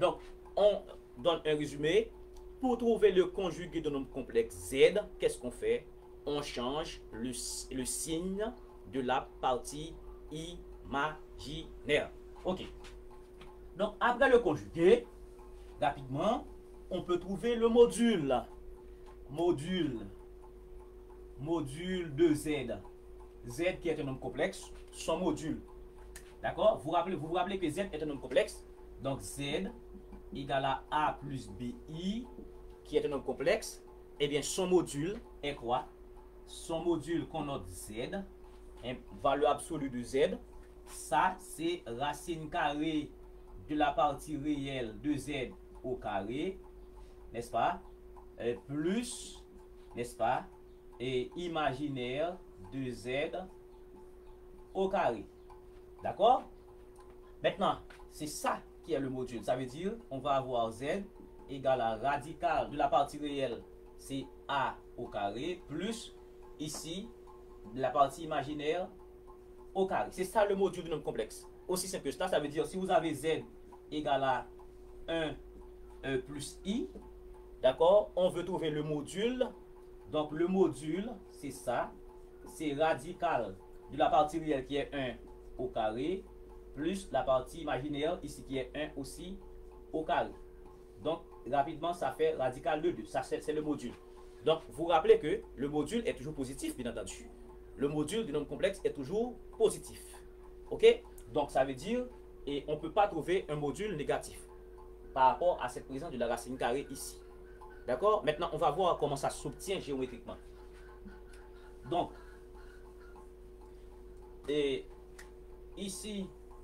on donne un résumé. Pour trouver le conjugué de nombre complexe Z, qu'est-ce qu'on fait? On change le, le signe de la partie imaginaire. Ok. Donc, après le conjugué, rapidement, on peut trouver le module. Module. Module de Z. Z qui est un nombre complexe, son module. D'accord? Vous, rappelez, vous vous rappelez que Z est un nombre complexe. Donc, Z égale à A plus B I, qui est un nombre complexe. Eh bien, son module est quoi? Son module qu'on note Z, une valeur absolue de Z, ça, c'est racine carrée de la partie réelle de Z au carré, n'est-ce pas? Euh, plus, n'est-ce pas? Et imaginaire de Z au carré. D'accord? Maintenant, c'est ça qui est le module. Ça veut dire, on va avoir Z égale à radical de la partie réelle, c'est A au carré, plus, ici, de la partie imaginaire au carré. C'est ça le module du nombre complexe. Aussi simple que ça, ça veut dire, si vous avez Z égale à un e plus I, d'accord, on veut trouver le module. Donc, le module, c'est ça, c'est radical de la partie réelle qui est un au carré, plus la partie imaginaire, ici qui est un aussi au carré. Donc, rapidement, ça fait radical de deux. Ça, c'est le module. Donc, vous rappelez que le module est toujours positif, bien entendu. Le module du nombre complexe est toujours positif. OK? Donc, ça veut dire, et on ne peut pas trouver un module négatif par rapport à cette présence de la racine carrée ici. D'accord? Maintenant, on va voir comment ça s'obtient géométriquement. Donc, et ici,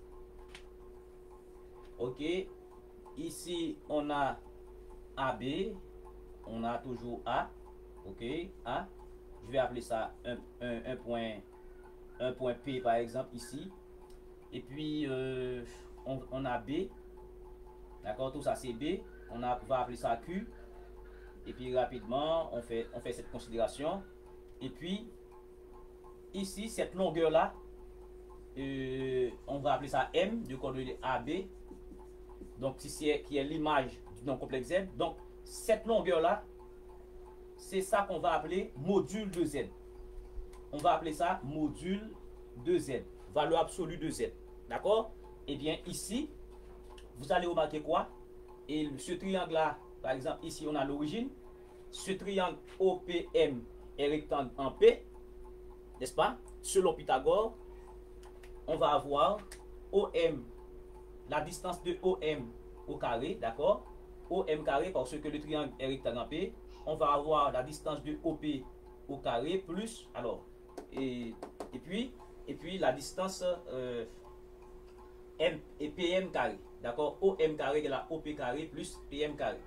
ok, ici on a A B, on a toujours A, ok, A, je vais appeler ça un, un, un point, un point P par exemple ici, et puis euh, on, on a B, d'accord, tout ça c'est B, on, a, on va appeler ça Q, et puis rapidement on fait, on fait cette considération, et puis ici cette longueur là, Euh, on va appeler ça M du coordonnée A B, donc ici qui est l'image du nombre complexe Z. Donc cette longueur là, c'est ça qu'on va appeler module de Z. On va appeler ça module de Z, valeur absolue de Z. D'accord? Et bien ici, vous allez remarquer quoi? Et ce triangle là, par exemple ici on a l'origine, ce triangle O P M est rectangle en P, n'est-ce pas? Selon Pythagore, on va avoir O M, la distance de O M au carré, d'accord? O M carré, parce que le triangle est rectangle en P, on va avoir la distance de O P au carré plus, alors, et, et, puis, et puis la distance euh, M et P M carré, d'accord? O M carré égale à O P carré plus P M carré.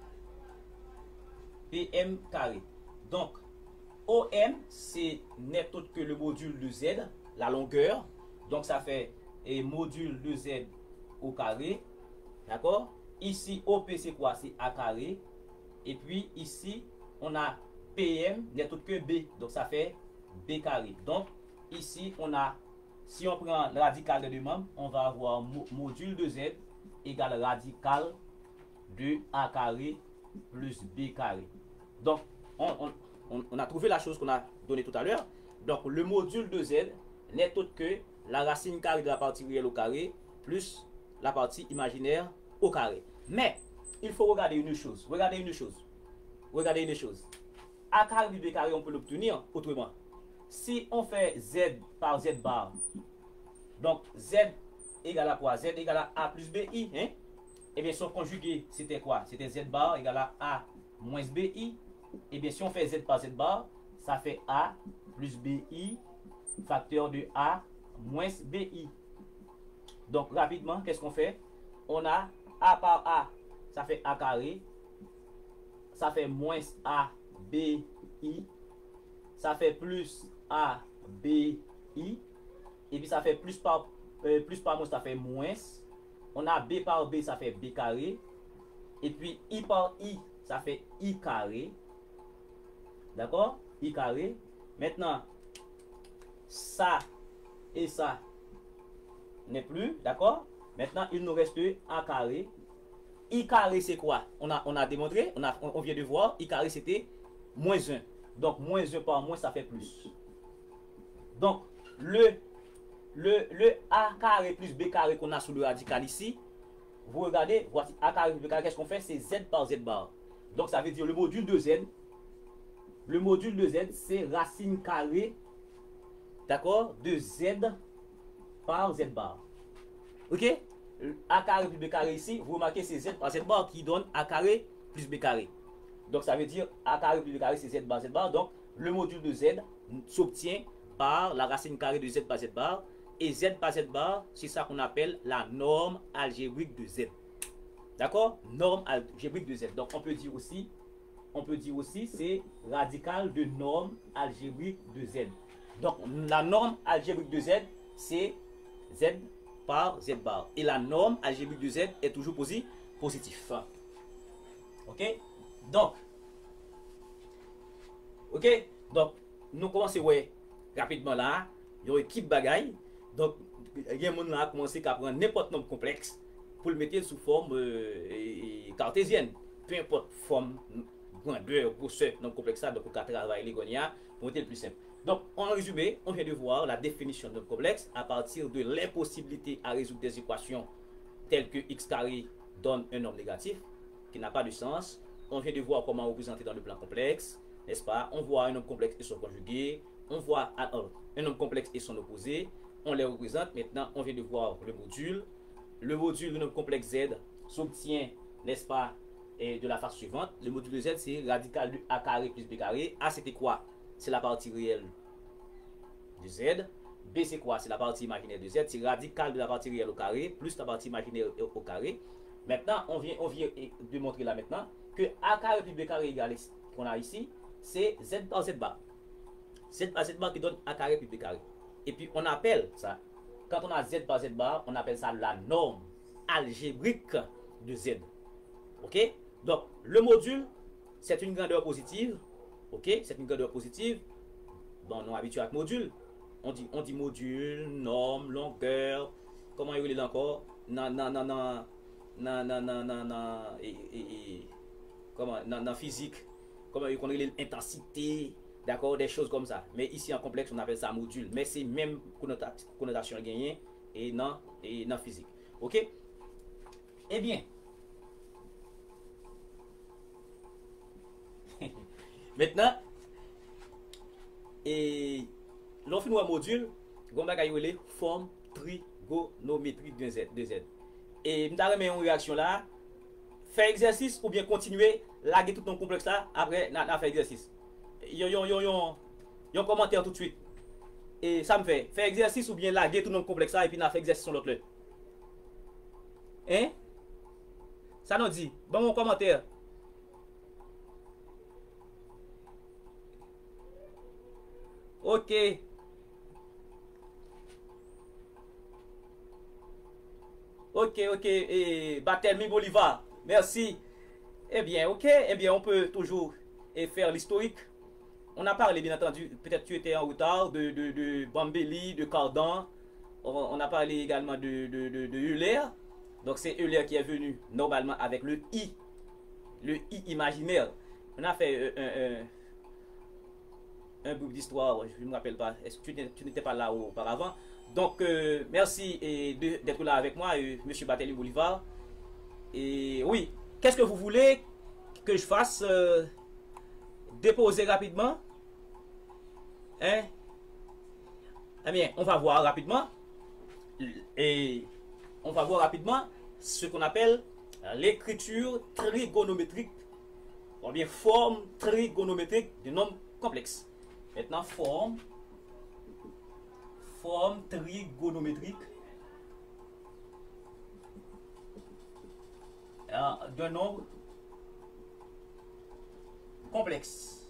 P M carré. Donc, O M, c'est n'est autre que le module de Z, la longueur. Donc, ça fait et module de Z au carré. D'accord? Ici, O P, c'est quoi? C'est A carré. Et puis, ici, on a P M, n'est autre que B. Donc, ça fait B carré. Donc, ici, on a, si on prend le radical des deux membres, on va avoir mo module de Z égale radical de A carré plus B carré. Donc, on, on, on a trouvé la chose qu'on a donnée tout à l'heure. Donc, le module de Z n'est autre que la racine carrée de la partie réelle au carré plus la partie imaginaire au carré. Mais, il faut regarder une chose. Regardez une chose. Regardez une chose. A carré plus B carré, on peut l'obtenir autrement. Si on fait Z par Z bar, donc Z égale à quoi? Z égale à A plus B I. Hein? Et bien, son conjugué, c'était quoi? C'était Z bar égale à A moins B I. Et bien, si on fait Z par Z bar, ça fait A plus B I facteur de A moins B I. Donc, rapidement, qu'est-ce qu'on fait? On a A par A, ça fait A carré. Ça fait moins A B I. Ça fait plus A B I. Et puis, ça fait plus par, euh, plus par moins, ça fait moins. On a B par B, ça fait B carré. Et puis, I par I, ça fait I carré. D'accord? I carré. Maintenant, ça et ça n'est plus. D'accord? Maintenant, il nous reste A carré. I carré c'est quoi? On a, on a démontré, on, a, on, on vient de voir, I carré c'était moins un. Donc moins un par moins, ça fait plus. Donc le, le, le A carré plus B carré qu'on a sous le radical ici, vous regardez, voici A carré plus B carré, qu'est-ce qu'on fait? C'est Z par Z bar. Donc ça veut dire le module de Z, le module de Z, c'est racine carrée, d'accord, de Z par Z bar. Ok? A carré plus B carré ici, vous remarquez c'est Z par Z bar qui donne A carré plus B carré. Donc ça veut dire A carré plus B carré c'est Z bar Z bar. Donc le module de Z s'obtient par la racine carrée de Z par Z bar. Et Z par Z bar, c'est ça qu'on appelle la norme algébrique de Z. D'accord? Norme algébrique de Z. Donc on peut dire aussi, on peut dire aussi c'est radical de norme algébrique de Z. Donc la norme algébrique de Z, c'est Z par Z bar. Et la norme algébrique de Z est toujours posi positif. Ok? Donc, ok? Donc, nous commençons ouais, rapidement là. Il y a une équipe bagaille. Donc, il y a un monde là qui commence à prendre n'importe nombre complexe pour le mettre sous forme euh, cartésienne. Peu importe forme, grandeur, grosseur, nombre complexe ça. Donc, on peut travailler les gonia pour mettre le plus simple. Donc, en résumé, on vient de voir la définition d'un complexe à partir de l'impossibilité à résoudre des équations telles que x carré donne un nombre négatif, qui n'a pas de sens. On vient de voir comment représenter dans le plan complexe, n'est-ce pas? On voit un nombre complexe et son conjugué, on voit un nombre complexe et son opposé, on les représente. Maintenant, on vient de voir le module. Le module du nombre complexe Z s'obtient, n'est-ce pas, et de la façon suivante. Le module de Z, c'est radical de A carré plus B carré. A, c'était quoi? C'est la partie réelle de Z. B, c'est quoi? C'est la partie imaginaire de Z. C'est radical de la partie réelle au carré plus la partie imaginaire au carré. Maintenant, on vient, on vient démontrer là maintenant que A carré plus B carré égale qu'on a ici, c'est Z par Z bar. Z par Z bar qui donne A carré plus B carré. Et puis, on appelle ça, quand on a Z par Z bar, on appelle ça la norme algébrique de Z. Ok? Donc, le module, c'est une grandeur positive. Ok, c'est une grandeur positive. Bon, on est habitué avec module. On dit, on dit module, norme, longueur. Comment il est encore? Non, non, non, non. Non, non, non, non, non. Et, et, et, comment? Non, non, physique. Comment il connaît l'intensité. D'accord, des choses comme ça. Mais ici en complexe, on appelle ça module. Mais c'est même connotation gagnée et non, et non physique. Ok? Eh bien. Maintenant, et l'on fait un module, on va une forme trigonométrique de Z, de Z. Et nous avons une réaction là, faire exercice ou bien continuer, laguer tout ton complexe là, après, on fait exercice. Yon yon yon yon, yon commentaire tout de suite. Et ça me fait, faire exercice ou bien laguer tout ton complexe là, et puis on fait exercice sur l'autre. Hein? Ça nous dit, bon mon commentaire. Ok. Ok, ok. Et Barthélemy Bolivar. Merci. Eh bien, ok. Eh bien, on peut toujours et faire l'historique. On a parlé, bien entendu, peut-être tu étais en retard, de, de, de Bambelli, de Cardan. On, on a parlé également de, de, de, de Euler. Donc, c'est Euler qui est venu normalement avec le I. Le I imaginaire. On a fait un... Euh, un bout d'histoire, je ne me rappelle pas, est-ce que tu n'étais pas là auparavant? Donc, euh, merci d'être là avec moi, euh, M. Barthélemy Bolivar. Et oui, qu'est-ce que vous voulez que je fasse? euh, Déposer rapidement? Hein? Eh bien, on va voir rapidement. Et on va voir rapidement ce qu'on appelle l'écriture trigonométrique, ou bien forme trigonométrique du nombre complexe. Maintenant, forme, forme trigonométrique euh, d'un nombre complexe.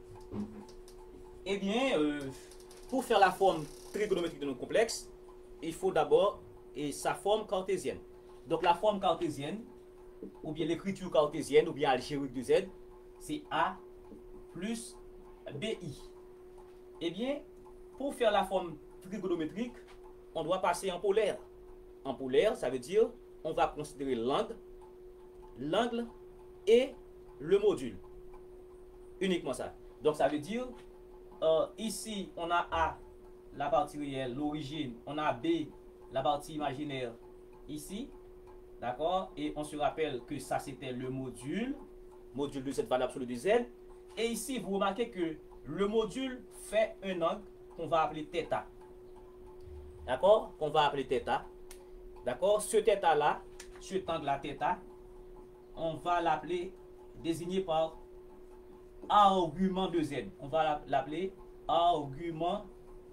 Eh bien, euh, pour faire la forme trigonométrique d'un nombre complexe, il faut d'abord sa forme cartésienne. Donc la forme cartésienne, ou bien l'écriture cartésienne, ou bien algébrique de Z, c'est A plus B I. Eh bien, pour faire la forme trigonométrique, on doit passer en polaire. En polaire, ça veut dire on va considérer l'angle l'angle et le module. Uniquement ça. Donc ça veut dire, euh, ici on a A, la partie réelle, l'origine, on a B, la partie imaginaire ici. D'accord? Et on se rappelle que ça c'était le module. Module de cette valeur absolue de Z. Et ici vous remarquez que le module fait un angle qu'on va appeler θ. D'accord? Qu'on va appeler θ. D'accord? Ce θ là, cet angle là θ, on va l'appeler, désigné par argument de Z. On va l'appeler argument,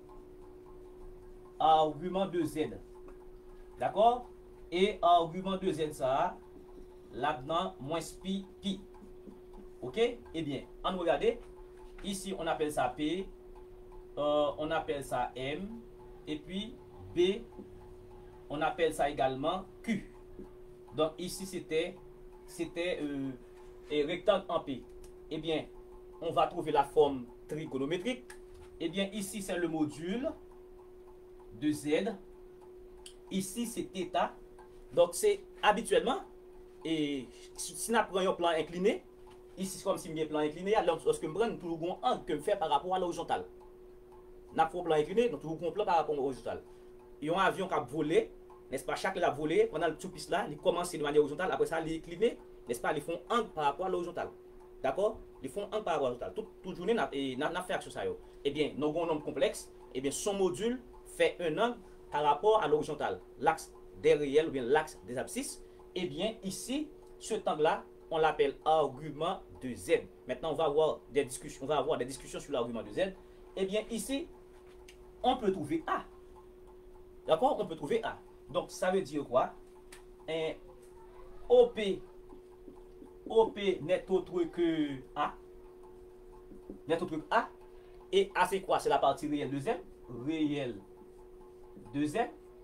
argument de Z. D'accord? Et argument de Z ça, là-dedans, moins pi, pi. Ok? Eh bien, on regarde. Ici, on appelle ça P. Euh, on appelle ça M. Et puis, B. On appelle ça également Q. Donc, ici, c'était c'était euh, un rectangle en P. Eh bien, on va trouver la forme trigonométrique. Eh bien, ici, c'est le module de Z. Ici, c'est θ. Donc, c'est habituellement, et si on prend un plan incliné, ici, c'est comme si je un plan incliné, lorsque je prends un tout angle que je fais par rapport à l'horizontale. On a un plan incliné, donc tout un plan par rapport à l'horizontale. Il y a un avion qui a volé, n'est-ce pas? Chaque a volé, pendant le tout piste là, il commence de manière horizontale, après ça, il est incliné, n'est-ce pas? Ils font angle par rapport à l'horizontale. D'accord? Ils font angle par rapport à l'horizontale. Toute, toute journée, on a fait action ça. Eh bien, nous avons un nombre complexe, eh bien, son module fait un angle par rapport à l'horizontale. L'axe des réels ou bien l'axe des abscisses. Eh bien, ici, ce angle-là, on l'appelle argument de Z. Maintenant, on va avoir des discussions, on va avoir des discussions sur l'argument de Z. Eh bien, ici, on peut trouver A. D'accord? On peut trouver A. Donc, ça veut dire quoi? Un O P. O P n'est autre que A. N'est autre que A. Et A, c'est quoi? C'est la partie réelle de Z. Réelle de Z.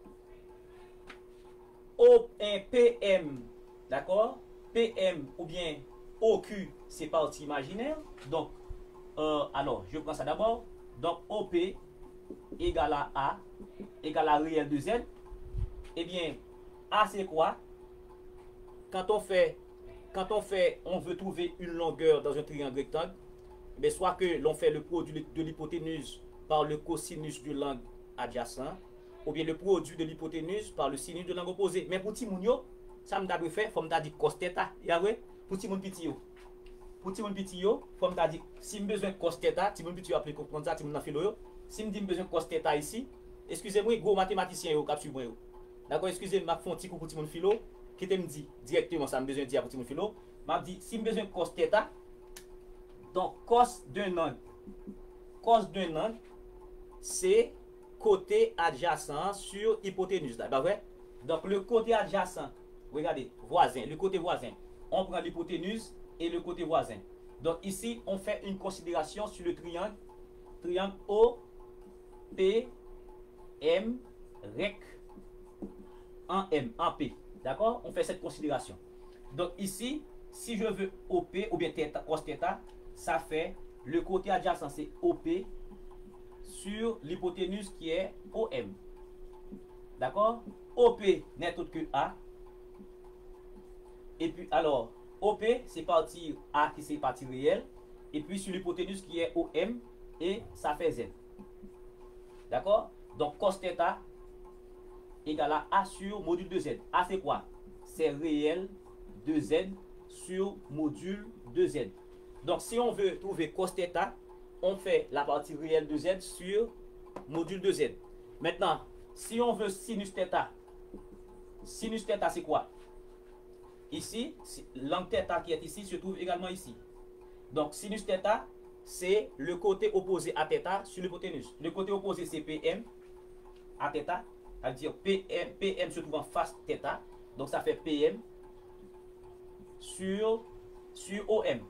O, un P M. D'accord? P M ou bien O Q, c'est partie imaginaire. Donc, euh, alors, je prends ça d'abord. Donc, O P égale à A égale à réel de Z. Eh bien, A c'est quoi? Quand on fait, quand on fait, on veut trouver une longueur dans un triangle rectangle, mais soit que l'on fait le produit de l'hypoténuse par le cosinus de l'angle adjacent, ou bien le produit de l'hypoténuse par le sinus de l'angle opposé. Mais pour Timounio, ça me d'abord fait, faut me dire cos θ. Ya vrai? Pour Timoun petit yo. Pour Timoun petit yo, faut me dire si me besoin cos θ, Timoun petit yo applique comprendre ça, Timoun nan philo yo. Si me dit besoin cos θ ici, excusez-moi, gros mathématicien yo cap suivre yo. D'accord, excusez-moi, font petit coup pour Timoun philo, qui te me dit directement ça me besoin dire pour Timoun philo. M'a dit si me besoin cos θ, donc cos d'un angle. Cos d'un angle, c'est côté adjacent sur hypoténuse là, bah vrai? Donc le côté adjacent, regardez, voisin, le côté voisin. On prend l'hypoténuse et le côté voisin. Donc ici, on fait une considération sur le triangle, triangle O, P, M, rec, en M, en P. D'accord? On fait cette considération. Donc ici, si je veux O P ou bien θ, cos θ, ça fait le côté adjacent, c'est O P sur l'hypoténuse qui est O M. D'accord? O P n'est autre que A. Et puis, alors, O P, c'est partie A qui c'est partie réelle. Et puis, sur l'hypoténuse qui est O M, et ça fait Z. D'accord? Donc, cos θ égale à A sur module de Z. A, c'est quoi? C'est réel de Z sur module de Z. Donc, si on veut trouver cos θ, on fait la partie réelle de Z sur module de Z. Maintenant, si on veut sinus θ, sinus θ, c'est quoi? Ici, l'angle θ qui est ici se trouve également ici. Donc, sinus θ, c'est le côté opposé à θ sur l'hypoténuse. Le côté opposé, c'est P M à θ. C'est-à-dire P M, P M se trouve en face θ. Donc, ça fait P M sur, sur O M.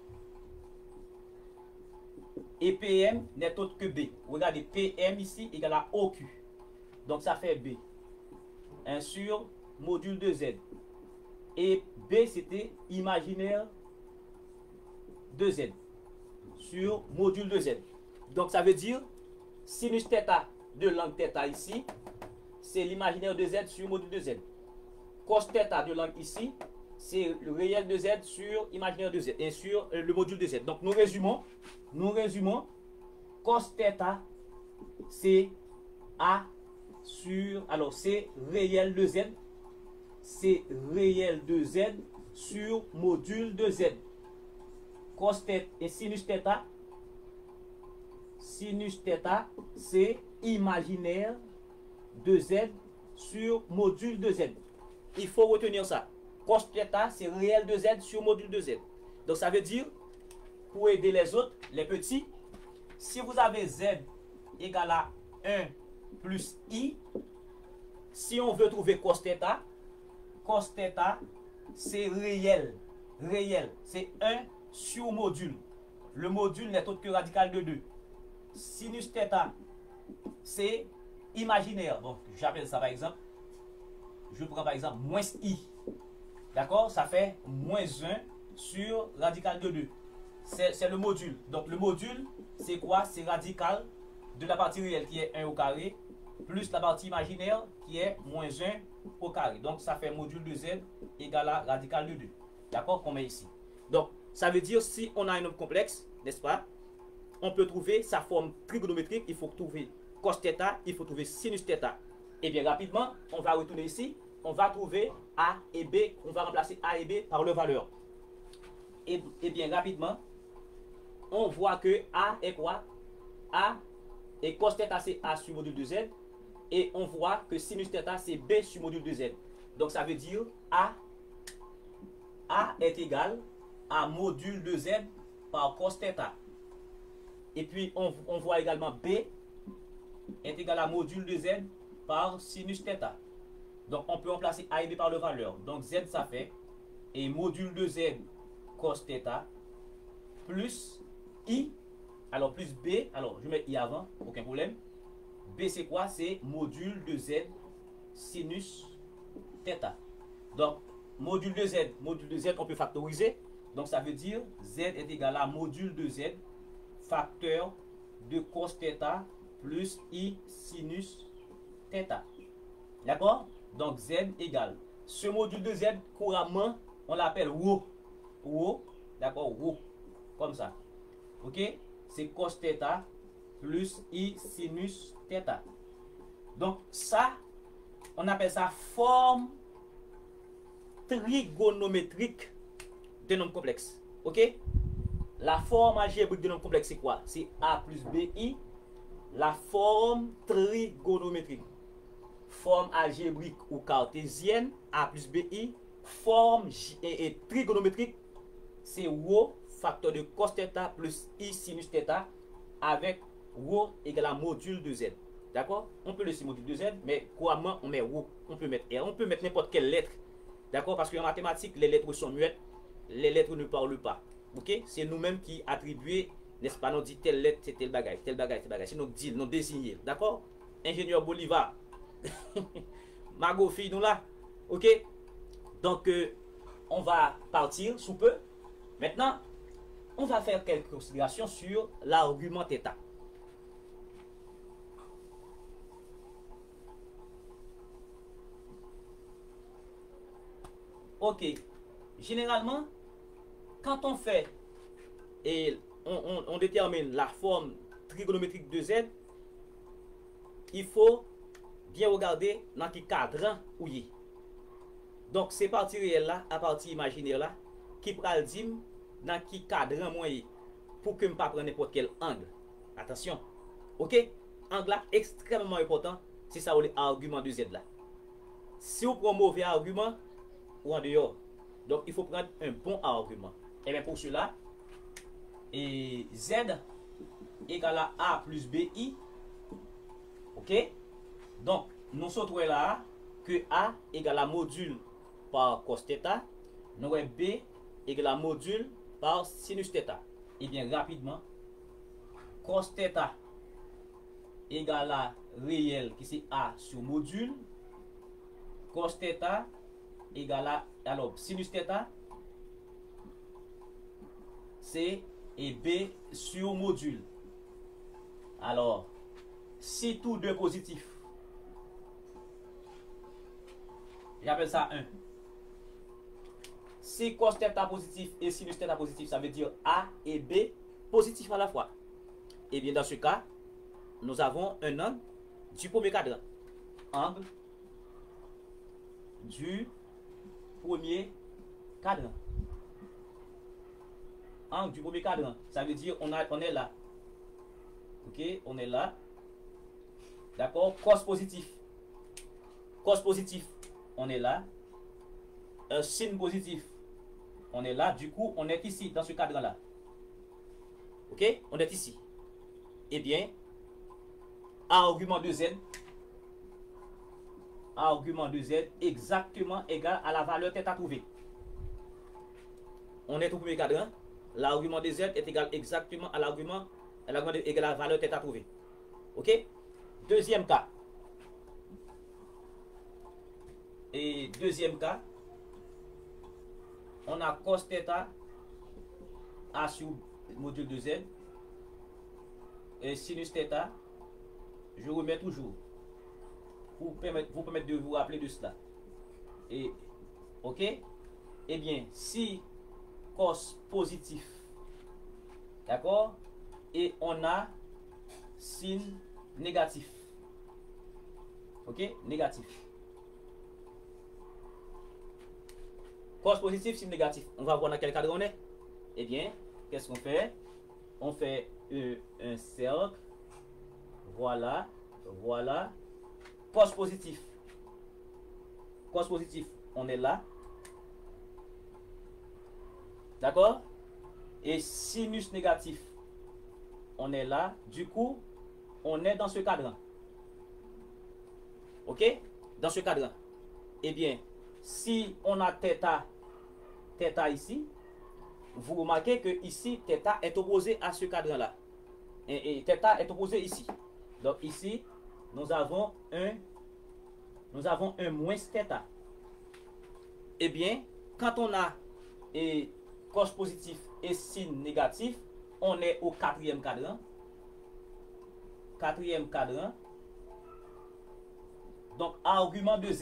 Et P M n'est autre que B. Regardez, P M ici égale à O Q. Donc, ça fait B. un sur module de Z. Et B, c'était imaginaire de Z sur module de Z. Donc, ça veut dire sinus θ de l'angle θ ici, c'est l'imaginaire de Z sur module de Z. Cos θ de l'angle ici, c'est le réel de Z sur imaginaire de Z, et sur euh, le module de Z. Donc nous résumons, nous résumons, cos θ, c'est A sur, alors c'est réel de Z, c'est réel de Z sur module de Z. Cos θ et sinus θ, sinus θ, c'est imaginaire de Z sur module de Z. Il faut retenir ça. Cos θ, c'est réel de Z sur module de Z. Donc ça veut dire, pour aider les autres, les petits, si vous avez Z égale à un plus I, si on veut trouver cos θ, cos θ, c'est réel. Réel, c'est un sur module. Le module n'est autre que radical de deux. Sinus θ, c'est imaginaire. Bon, j'appelle ça par exemple, je prends par exemple moins I. D'accord? Ça fait moins un sur radical de deux. C'est le module. Donc le module, c'est quoi? C'est radical de la partie réelle qui est un au carré, plus la partie imaginaire qui est moins un au carré. Donc ça fait module de Z égale à radical de deux. D'accord? Qu'on met ici. Donc ça veut dire si on a un nombre complexe, n'est-ce pas? On peut trouver sa forme trigonométrique. Il faut trouver cos θ, il faut trouver sinus θ. Et bien rapidement, on va retourner ici. On va trouver A et B. On va remplacer A et B par leur valeur. Et, et bien rapidement, on voit que A est quoi? A et cos θ c'est A sur module de Z. Et on voit que sinus θ c'est B sur module de Z. Donc ça veut dire A, A est égal à module de Z par cos θ. Et puis on, on voit également B est égal à module de Z par sinus θ. Donc on peut remplacer A et B par leur valeur. Donc Z ça fait, et module de Z cos θ plus I, alors plus B, alors je mets I avant, aucun problème. B c'est quoi? C'est module de Z sinus θ. Donc module de Z, module de Z on peut factoriser. Donc ça veut dire Z est égal à module de Z facteur de cos θ plus I sinus θ. D'accord? Donc Z égale, ce module de Z couramment on l'appelle ρ. ρ, d'accord, ρ, comme ça. Ok? C'est cos θ plus I sinus θ. Donc ça, on appelle ça forme trigonométrique de nombre complexe. Ok? La forme algébrique de nombre complexe c'est quoi? C'est A plus B I. La forme trigonométrique. Forme algébrique ou cartésienne, A plus B I. Forme et, et trigonométrique, c'est ρ facteur de cos θ plus I sinus θ avec ρ égale à module de Z. D'accord? On peut laisser module de Z, mais couramment on met ρ. On peut mettre R. On peut mettre n'importe quelle lettre. D'accord? Parce qu'en mathématiques, les lettres sont muettes. Les lettres ne parlent pas. Ok? C'est nous-mêmes qui attribuons, n'est-ce pas? Nous dit telle lettre, c'est tel bagage, tel bagage, tel bagage. C'est nous dit, nous désigner. D'accord? Ingénieur Bolivar. Margot fille, nous là. Ok? Donc, euh, on va partir sous peu. Maintenant, on va faire quelques considérations sur l'argument θ. Ok. Généralement, quand on fait et on, on, on détermine la forme trigonométrique de Z, il faut bien regarder dans quel cadran où il est. Donc, c'est partie réelle là, à partie imaginaire là, qui pral dire dans quel cadran moi pour que je ne pas prendre n'importe quel angle. Attention. Ok? Angle là, extrêmement important. C'est ça l'argument de Z là. Si vous prenez un mauvais argument, ou en dehors. Donc, il faut prendre un bon argument. Et bien pour cela, et Z égale à A plus B I. Ok? Donc, nous sommes là que A égale à module par cos θ. Nous avons B égale à module par sinus θ. Et bien rapidement, cos θ égale à réel qui c'est A sur module. Cos θ égale à, alors sinus θ c'est et B sur module. Alors, si tous deux positifs, j'appelle ça un. si cos θ positif et sinus θ positif, ça veut dire A et B positifs à la fois. Et bien dans ce cas, nous avons un angle du premier cadran. Angle du premier cadran. Angle du premier cadran. Ça veut dire on, a, on est là. Ok, on est là. D'accord, cos positif. Cos positif, on est là. Euh, sin positif, on est là. Du coup, on est ici, dans ce cadre-là. Ok, on est ici. Eh bien, argument de Z, argument de Z exactement égal à la valeur θ trouvée. On est au premier cadran. L'argument de Z est égal exactement à l'argument égal à la valeur θ trouvée. Ok? Deuxième cas. Et deuxième cas, on a cos θ A sur module de Z et sinus θ. Je remets toujours pour permettre, vous permettre de vous rappeler de cela. Et ok? Eh bien, si cos positif, d'accord, et on a sin négatif. Ok, négatif. Cos positif, sin négatif. On va voir dans quel cadre on est. Eh bien, qu'est-ce qu'on fait? On fait euh, un cercle. Voilà, voilà. Cos positif. Cos positif, on est là. D'accord? Et sinus négatif, on est là. Du coup, on est dans ce cadre. Ok? Dans ce cadre. Eh bien, si on a θ, θ ici, vous remarquez que ici, θ est opposé à ce cadre-là. Et, et θ est opposé ici. Donc ici, nous avons un, nous avons un moins θ. Eh bien, quand on a et, cos positif et sin négatif, on est au quatrième cadran. Quatrième cadran. Donc, argument de Z,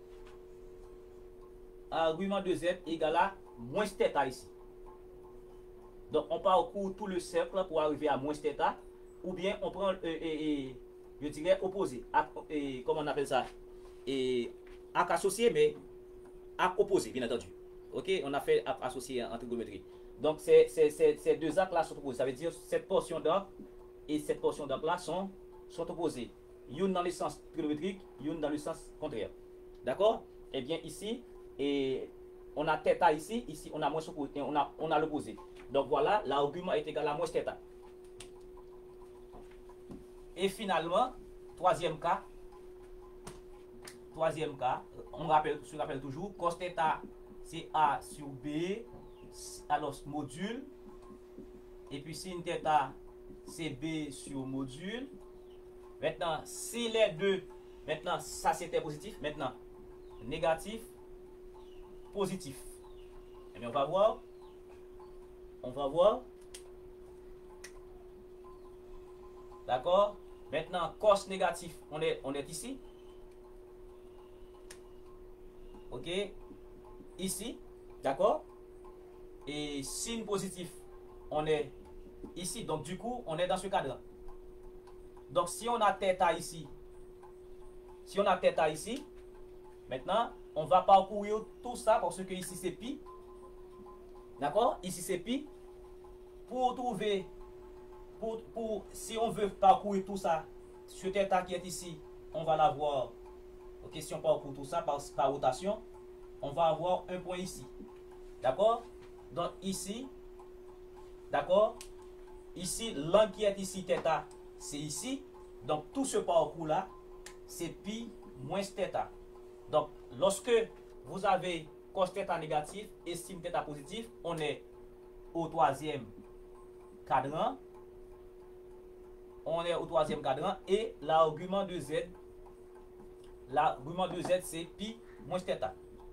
argument de Z égale à moins θ ici. Donc, on parcourt tout le cercle pour arriver à moins θ, ou bien on prend, euh, et, et, je dirais, opposé. À, et, comment on appelle ça? Et arc associé, mais arc opposé, bien entendu. Ok, on a fait arc associé en trigonométrie. Donc, ces, ces, ces, ces deux arcs-là sont opposés. Ça veut dire cette portion d'arc et cette portion d'arc-là sont, sont opposés. Une dans le sens trigonométrique, une dans le sens contraire. D'accord? Eh bien, ici, et on a θ ici, ici, on a moins opposé, on a, on a l'opposé. Donc, voilà, l'argument est égal à moins θ. Et finalement, troisième cas, troisième cas, on rappelle, se rappelle toujours, cos θ, c'est A sur B, alors module, et puis sin θ, c'est B sur module. Maintenant, si les deux, maintenant, ça c'était positif, maintenant, négatif, positif. Et bien, on va voir, on va voir, d'accord? Maintenant, cos négatif, on est, on est ici, ok, ici, d'accord? Et sin positif, on est ici, donc du coup, on est dans ce cadre. Donc, si on a θ ici, si on a θ ici, maintenant, on va parcourir tout ça parce que ici c'est pi. D'accord? Ici c'est pi. Pour trouver, pour, pour, si on veut parcourir tout ça, ce θ qui est ici, on va l'avoir. Ok, si on parcourt tout ça par, par rotation, on va avoir un point ici. D'accord? Donc, ici, d'accord? Ici, l'angle qui est ici, θ, c'est ici. Donc, tout ce parcours-là, c'est pi moins θ. Donc, lorsque vous avez cos θ négatif et sin θ positif, on est au troisième cadran. On est au troisième cadran et l'argument de Z, l'argument de Z, c'est pi moins θ.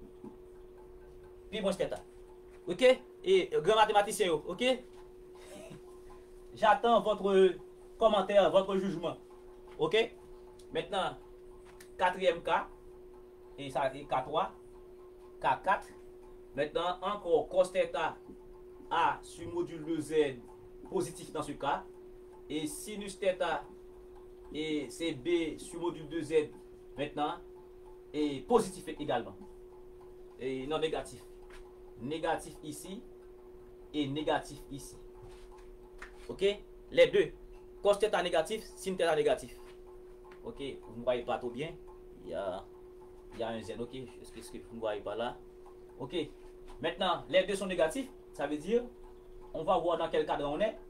Pi moins θ. Ok? Et grand mathématicien, ok? J'attends votre commentaire, votre jugement. Ok? Maintenant, quatrième cas, et ça est K trois, K quatre, Maintenant, encore cos θ A sur module de Z positif dans ce cas. Et sinus θ et c'est B sur module de Z maintenant et positif également. Et non négatif. Négatif ici et négatif ici. Ok? Les deux. Cos θ négatif, sin θ négatif. Ok? Vous ne voyez pas trop bien. Il y a, il y a un Z. Ok? Est-ce que, est-ce que vous ne voyez pas là? Ok? Maintenant, les deux sont négatifs. Ça veut dire, on va voir dans quel cadre on est.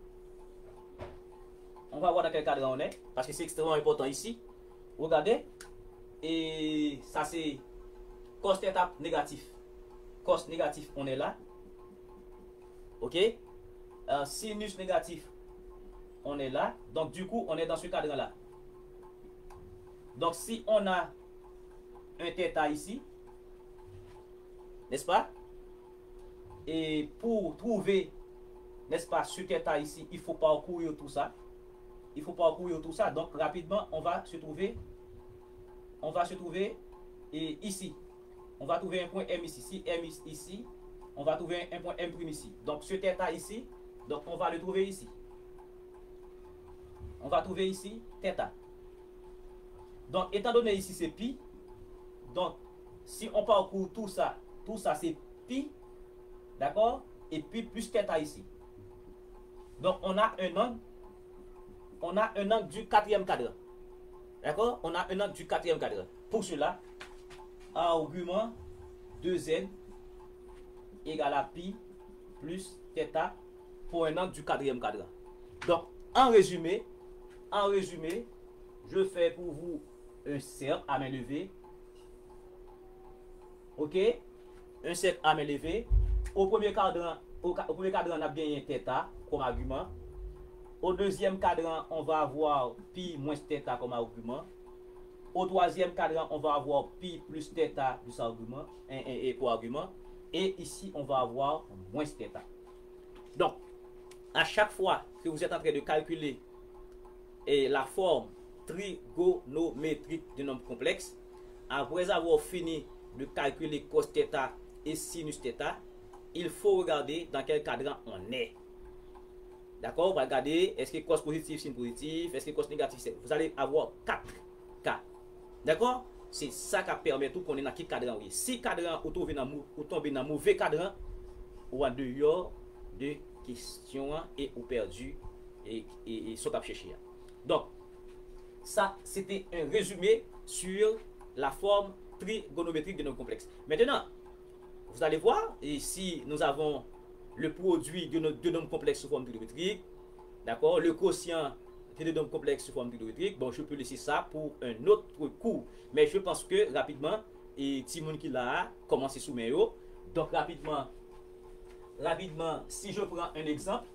On va voir dans quel cadre on est. Parce que c'est extrêmement important ici. Regardez. Et ça c'est cos θ négatif. Cos négatif, on est là. Ok? Euh, sinus négatif, on est là. Donc du coup, on est dans ce cadre-là. Donc si on a un θ ici, n'est-ce pas? Et pour trouver, n'est-ce pas, ce θ ici, il faut parcourir tout ça. Il faut parcourir tout ça. Donc rapidement, on va se trouver, on va se trouver et ici. On va trouver un point M ici. Si M ici, on va trouver un point M' ici. Donc ce θ ici, donc on va le trouver ici. On va trouver ici θ. Donc étant donné ici c'est pi, donc si on parcourt tout ça, tout ça c'est pi, d'accord? Et puis plus θ ici. Donc on a un angle, on a un angle du quatrième cadre. D'accord? On a un angle du quatrième cadre. Pour cela, argument de Z égale à pi plus θ pour un angle du quatrième cadre. Donc, en résumé, en résumé, je fais pour vous un cercle à main levée. Ok? Un cercle à main levée. Au premier cadran, au, au premier cadran, on a bien un θ comme argument. Au deuxième cadran, on va avoir pi moins θ comme argument. Au troisième cadran, on va avoir pi plus θ plus argument, et, et, et pour argument. Et ici, on va avoir moins θ. Donc, à chaque fois que vous êtes en train de calculer et la forme trigonométrique du nombre complexe, après avoir fini de calculer cos θ et sinus θ, il faut regarder dans quel cadran on est. D'accord? On va regarder, est-ce que cos positif, sin positif, est-ce que cos négatif, vous allez avoir quatre cas. D'accord? C'est ça qui permet tout qu'on est dans quel cadran. Si cadran ou tombe dans un mauvais cadran, ou en dehors de questions et ou perdu et, et, et ce qu'on a cherché. Donc, ça c'était un résumé sur la forme trigonométrique de nos complexes. Maintenant, vous allez voir, ici nous avons le produit de nos deux nombres complexes sous forme trigonométrique, d'accord, le quotient de deux nombres complexes sous forme trigonométrique. Bon, je peux laisser ça pour un autre cours, mais je pense que rapidement, et Timon qui l'a commencé sous mes hauts. Donc rapidement, rapidement, si je prends un exemple,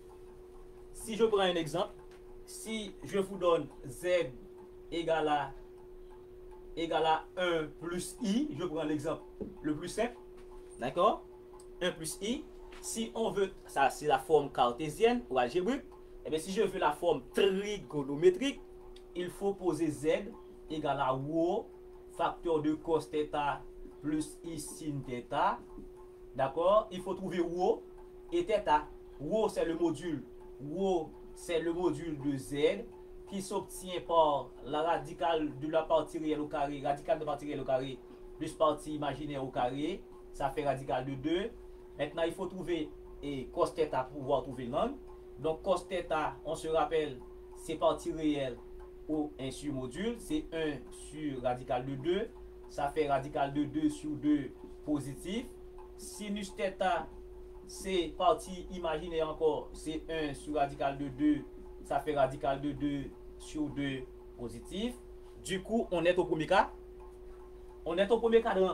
si je prends un exemple, si je vous donne Z égale à, égale à un plus I, je prends l'exemple le plus simple, d'accord, un plus I, si on veut, ça c'est la forme cartésienne ou algébrique, et bien si je veux la forme trigonométrique, il faut poser Z égale à rho, facteur de cos θ plus I sin θ, d'accord, il faut trouver rho et θ. Rho c'est le module, rho c'est le module de Z qui s'obtient par la radicale de la partie réelle au carré, radicale de partie réelle au carré, plus partie imaginaire au carré, ça fait radical de deux. Maintenant, il faut trouver et cos θ pour pouvoir trouver l'angle. Donc, cos θ, on se rappelle, c'est partie réelle au un sur module, c'est un sur radical de deux, ça fait radical de deux sur deux positif. Sinus θ, c'est partie imaginaire encore, c'est un sur radical de deux, ça fait radical de deux sur deux positif. Du coup, on est au premier cas. On est au premier cadran.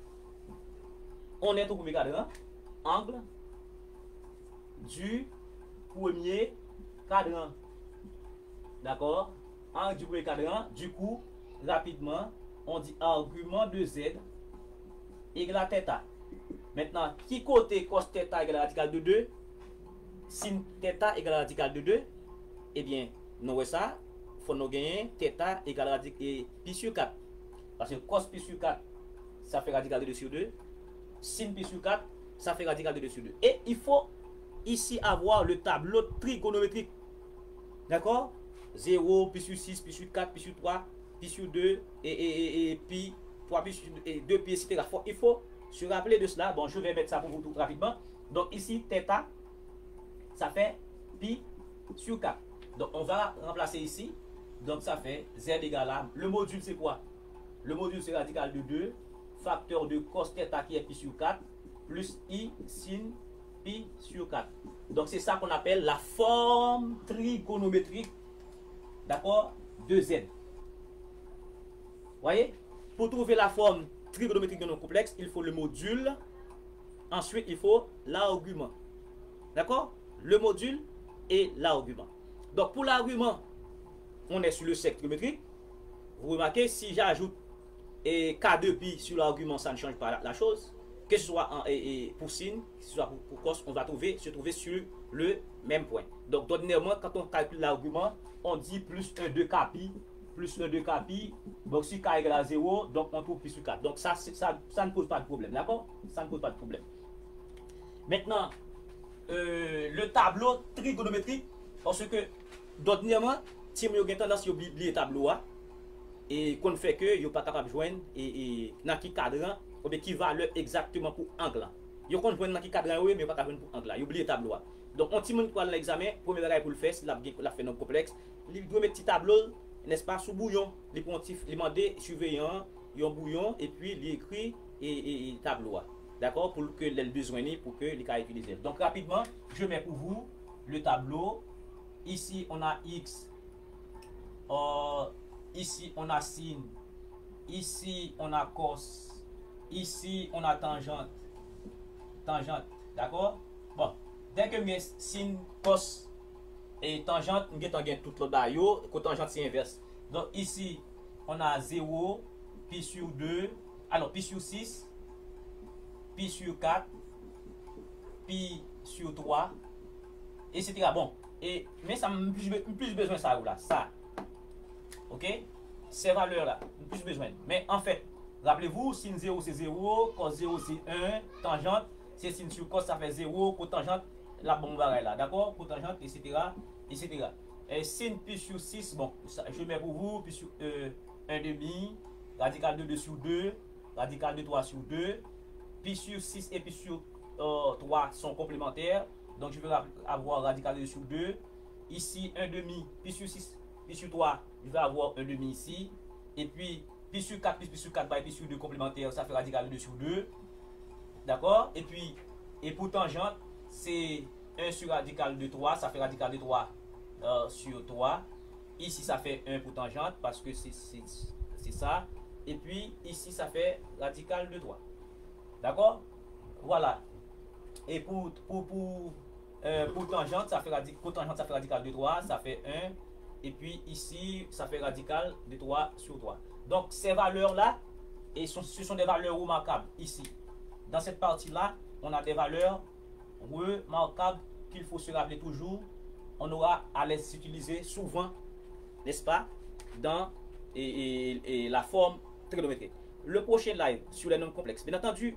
On est au premier cadran. Angle du premier cadran. D'accord? Angle du premier cadran. Du coup, rapidement, on dit argument de Z égale à θ. Maintenant, qui côté cos θ égale à radical de deux? Sin θ égale à radical de deux? Eh bien, nous voyons ça. Il faut nous gagner θ égale radical pi sur quatre. Parce que cos pi sur quatre, ça fait radical de deux sur deux. sin pi sur quatre, ça fait radical de deux sur deux. Et il faut ici avoir le tableau trigonométrique. D'accord? zéro, pi sur six, pi sur quatre, pi sur trois, pi sur deux, et, et, et, et pi, trois pi sur deux, pi, et cetera. Il faut se rappeler de cela. Bon, je vais mettre ça pour vous tout rapidement. Donc ici, θ, ça fait pi sur quatre. Donc on va remplacer ici. Donc ça fait z égale à... Le module c'est quoi? Le module c'est radical de deux, facteur de cos θ qui est pi sur quatre, plus i sin pi sur quatre. Donc c'est ça qu'on appelle la forme trigonométrique, d'accord, de z. Voyez? Pour trouver la forme trigonométrique de nos complexes, il faut le module. Ensuite, il faut l'argument. D'accord? Le module et l'argument. Donc pour l'argument, on est sur le cercle trigonométrique. Vous remarquez, si j'ajoute et K deux pi sur l'argument, ça ne change pas la, la chose. Que ce soit en, et, et pour sin, que ce soit pour, pour cos, on va trouver, se trouver sur le même point. Donc, ordinairement, quand on calcule l'argument, on dit plus un deux K pi, plus un deux K pi. Donc, si K égale à zéro, donc on trouve pi sur quatre. Donc, ça, ça, ça ne pose pas de problème. D'accord? Ça ne pose pas de problème. Maintenant, euh, le tableau trigonométrique, parce que, ordinairement, si vous avez tendance à oublier le tableau, et qu'on fait que vous n'êtes pas capable de joindre et dans qui cadran ou bien qui valeur exactement pour angle. Vous pouvez joindre dans qui cadran oui mais pas capable pour angle. Vous oubliez le tableau. Donc on petit monde pour l'examen, premier bagage pour le faire, c'est la la fait non complexe. Il doit mettre petit tableau, n'est-ce pas, sous bouillon, les pontifs, les demander surveillant, un bouillon et puis il écrit et, et, tableau. D'accord, pour que les besoins pour que les cas utilisés. Donc rapidement, je mets pour vous le tableau. Ici on a x euh, ici, on a sin. Ici, on a cos. Ici, on a tangente. Tangente. D'accord? Bon. Dès que je sin, cos et tangente, je vais tout le baillot. Cotangente, c'est inverse. Donc, ici, on a zéro, pi sur deux. Alors, pi sur six. Pi sur quatre. Pi sur trois. Et cetera. Bon. Et, mais ça me plus, plus besoin de ça. Là. Ça. Ok, ces valeurs là, plus besoin. Mais en fait, rappelez-vous, sin zéro c'est zéro, cos zéro c'est un, tangente, c'est sin sur cos ça fait zéro, cotangente, la bombe là, d'accord, cotangente, et cetera, et cetera. Et sin pi sur six, bon, ça, je mets pour vous, pi sur euh, un demi, radical de deux sur deux, radical de trois sur deux, pi sur six et pi sur euh, trois sont complémentaires, donc je vais avoir radical de deux sur deux, ici un demi, pi sur six, pi sur trois, je vais avoir un demi ici. Et puis, pi sur quatre, plus pi sur quatre, by pi sur deux complémentaires, ça fait radical de deux sur deux. D'accord? Et puis, et pour tangente, c'est un sur radical de trois, ça fait radical de trois euh, sur trois. Ici, ça fait un pour tangente, parce que c'est ça. Et puis, ici, ça fait radical de trois. D'accord? Voilà. Et pour, pour, pour, euh, pour tangente, ça fait radical, pour tangente, ça fait radical de trois, ça fait un. Et puis ici, ça fait radical de trois sur trois. Donc ces valeurs-là, et ce sont des valeurs remarquables ici. Dans cette partie-là, on a des valeurs remarquables qu'il faut se rappeler toujours. On aura à les utiliser souvent, n'est-ce pas, dans et, et, et la forme trigonométrique. Le prochain live sur les nombres complexes. Bien entendu,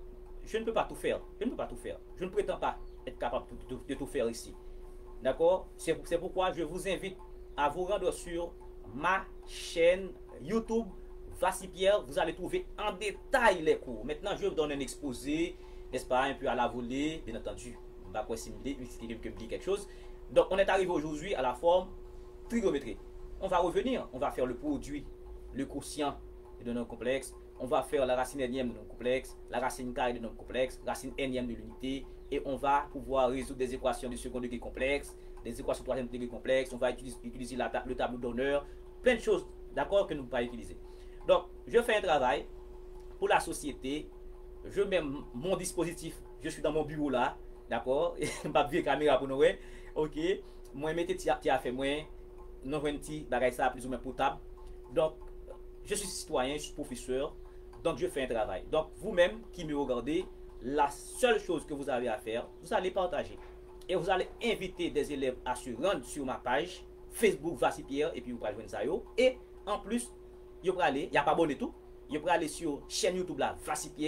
je ne peux pas tout faire. Je ne peux pas tout faire. Je ne prétends pas être capable de, de, de tout faire ici. D'accord? C'est pourquoi je vous invite à vous rendre sur ma chaîne YouTube Vassi Pierre. Vous allez trouver en détail les cours. Maintenant, je vais vous donner un exposé, n'est-ce pas, un peu à la volée, bien entendu. On va pas simuler, que me dit quelque chose. Donc, on est arrivé aujourd'hui à la forme trigonométrique. On va revenir, on va faire le produit, le quotient de nos complexes. On va faire la racine énième de nos complexes, la racine carrée de nos complexes, racine énième de l'unité, et on va pouvoir résoudre des équations de second degré complexe, des équations de troisième degré complexe, on va utiliser, utiliser la, le tableau d'honneur, plein de choses, d'accord, que nous ne pouvons pas utiliser. Donc, je fais un travail pour la société, je mets mon dispositif, je suis dans mon bureau là, d'accord, et je vais la caméra pour nous, ok, moi, mettez qui a fait moi, non, un petit bagage ça plus ou moins potable. Donc, je suis citoyen, je suis professeur, donc je fais un travail. Donc, vous-même qui me regardez, la seule chose que vous avez à faire, vous allez partager. Et vous allez inviter des élèves à se rendre sur ma page Facebook Vassi Pierre et puis vous pouvez joindre ça. Et en plus, vous pouvez aller, il n'y a pas bon et tout, vous pouvez aller sur chaîne YouTube là, Vassi Pierre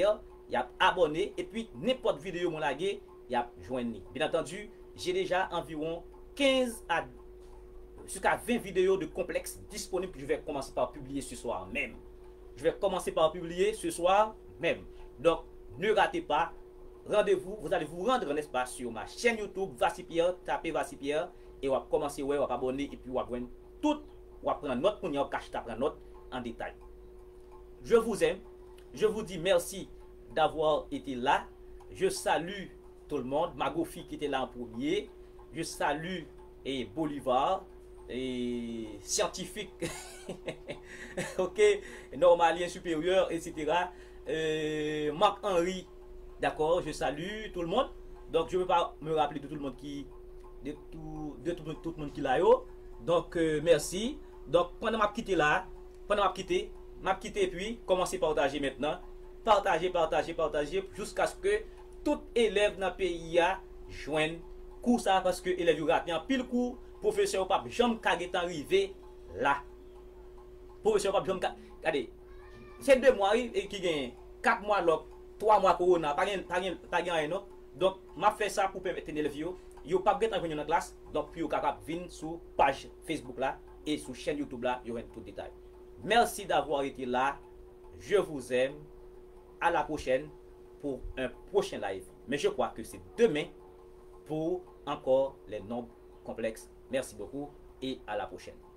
y a abonné et puis n'importe vidéo mon lagué, y a joindre. Bien entendu, j'ai déjà environ quinze à jusqu'à vingt vidéos de complexe disponibles que je vais commencer par publier ce soir même. Je vais commencer par publier ce soir même. Donc, ne ratez pas. Rendez-vous, vous allez vous rendre, n'est-ce pas, sur ma chaîne YouTube, Vassipierre, tapez Vassipierre, et on va commencer, ouais, on va abonner, et puis on va prendre tout, on va prendre note, on va cacher, prendre note en détail. Je vous aime, je vous dis merci d'avoir été là. Je salue tout le monde, Magofi qui était là en premier. Je salue et Bolivar, et scientifique, ok, normalien supérieur, et cetera. Euh, Marc-Henri, d'accord, je salue tout le monde. Donc je ne veux pas me rappeler de tout le monde qui, de tout, de tout, tout le monde qui l'a eu. Donc euh, merci. Donc pendant ma quitté là, pendant ma quitté, m'a quitté puis commencez à partager maintenant, partager, partager, partager jusqu'à ce que tout élève dans le pays a joigne cours ça parce que élève yu raté en pile cours, professeur pas jamais kage arrivé là. Professeur pas jamais regardez. C'est deux mois qui gagne quatre mois là, trois mois corona, pas rien pas rien pas rien non. Donc m'a fait ça pour permettre les élèves yo, yo pas gêter venir dans classe, donc puis yo capable venir sur page Facebook là et sur chaîne YouTube là, yo tout détail. Merci d'avoir été là. Je vous aime. À la prochaine pour un prochain live. Mais je crois que c'est demain pour encore les nombres complexes. Merci beaucoup et à la prochaine.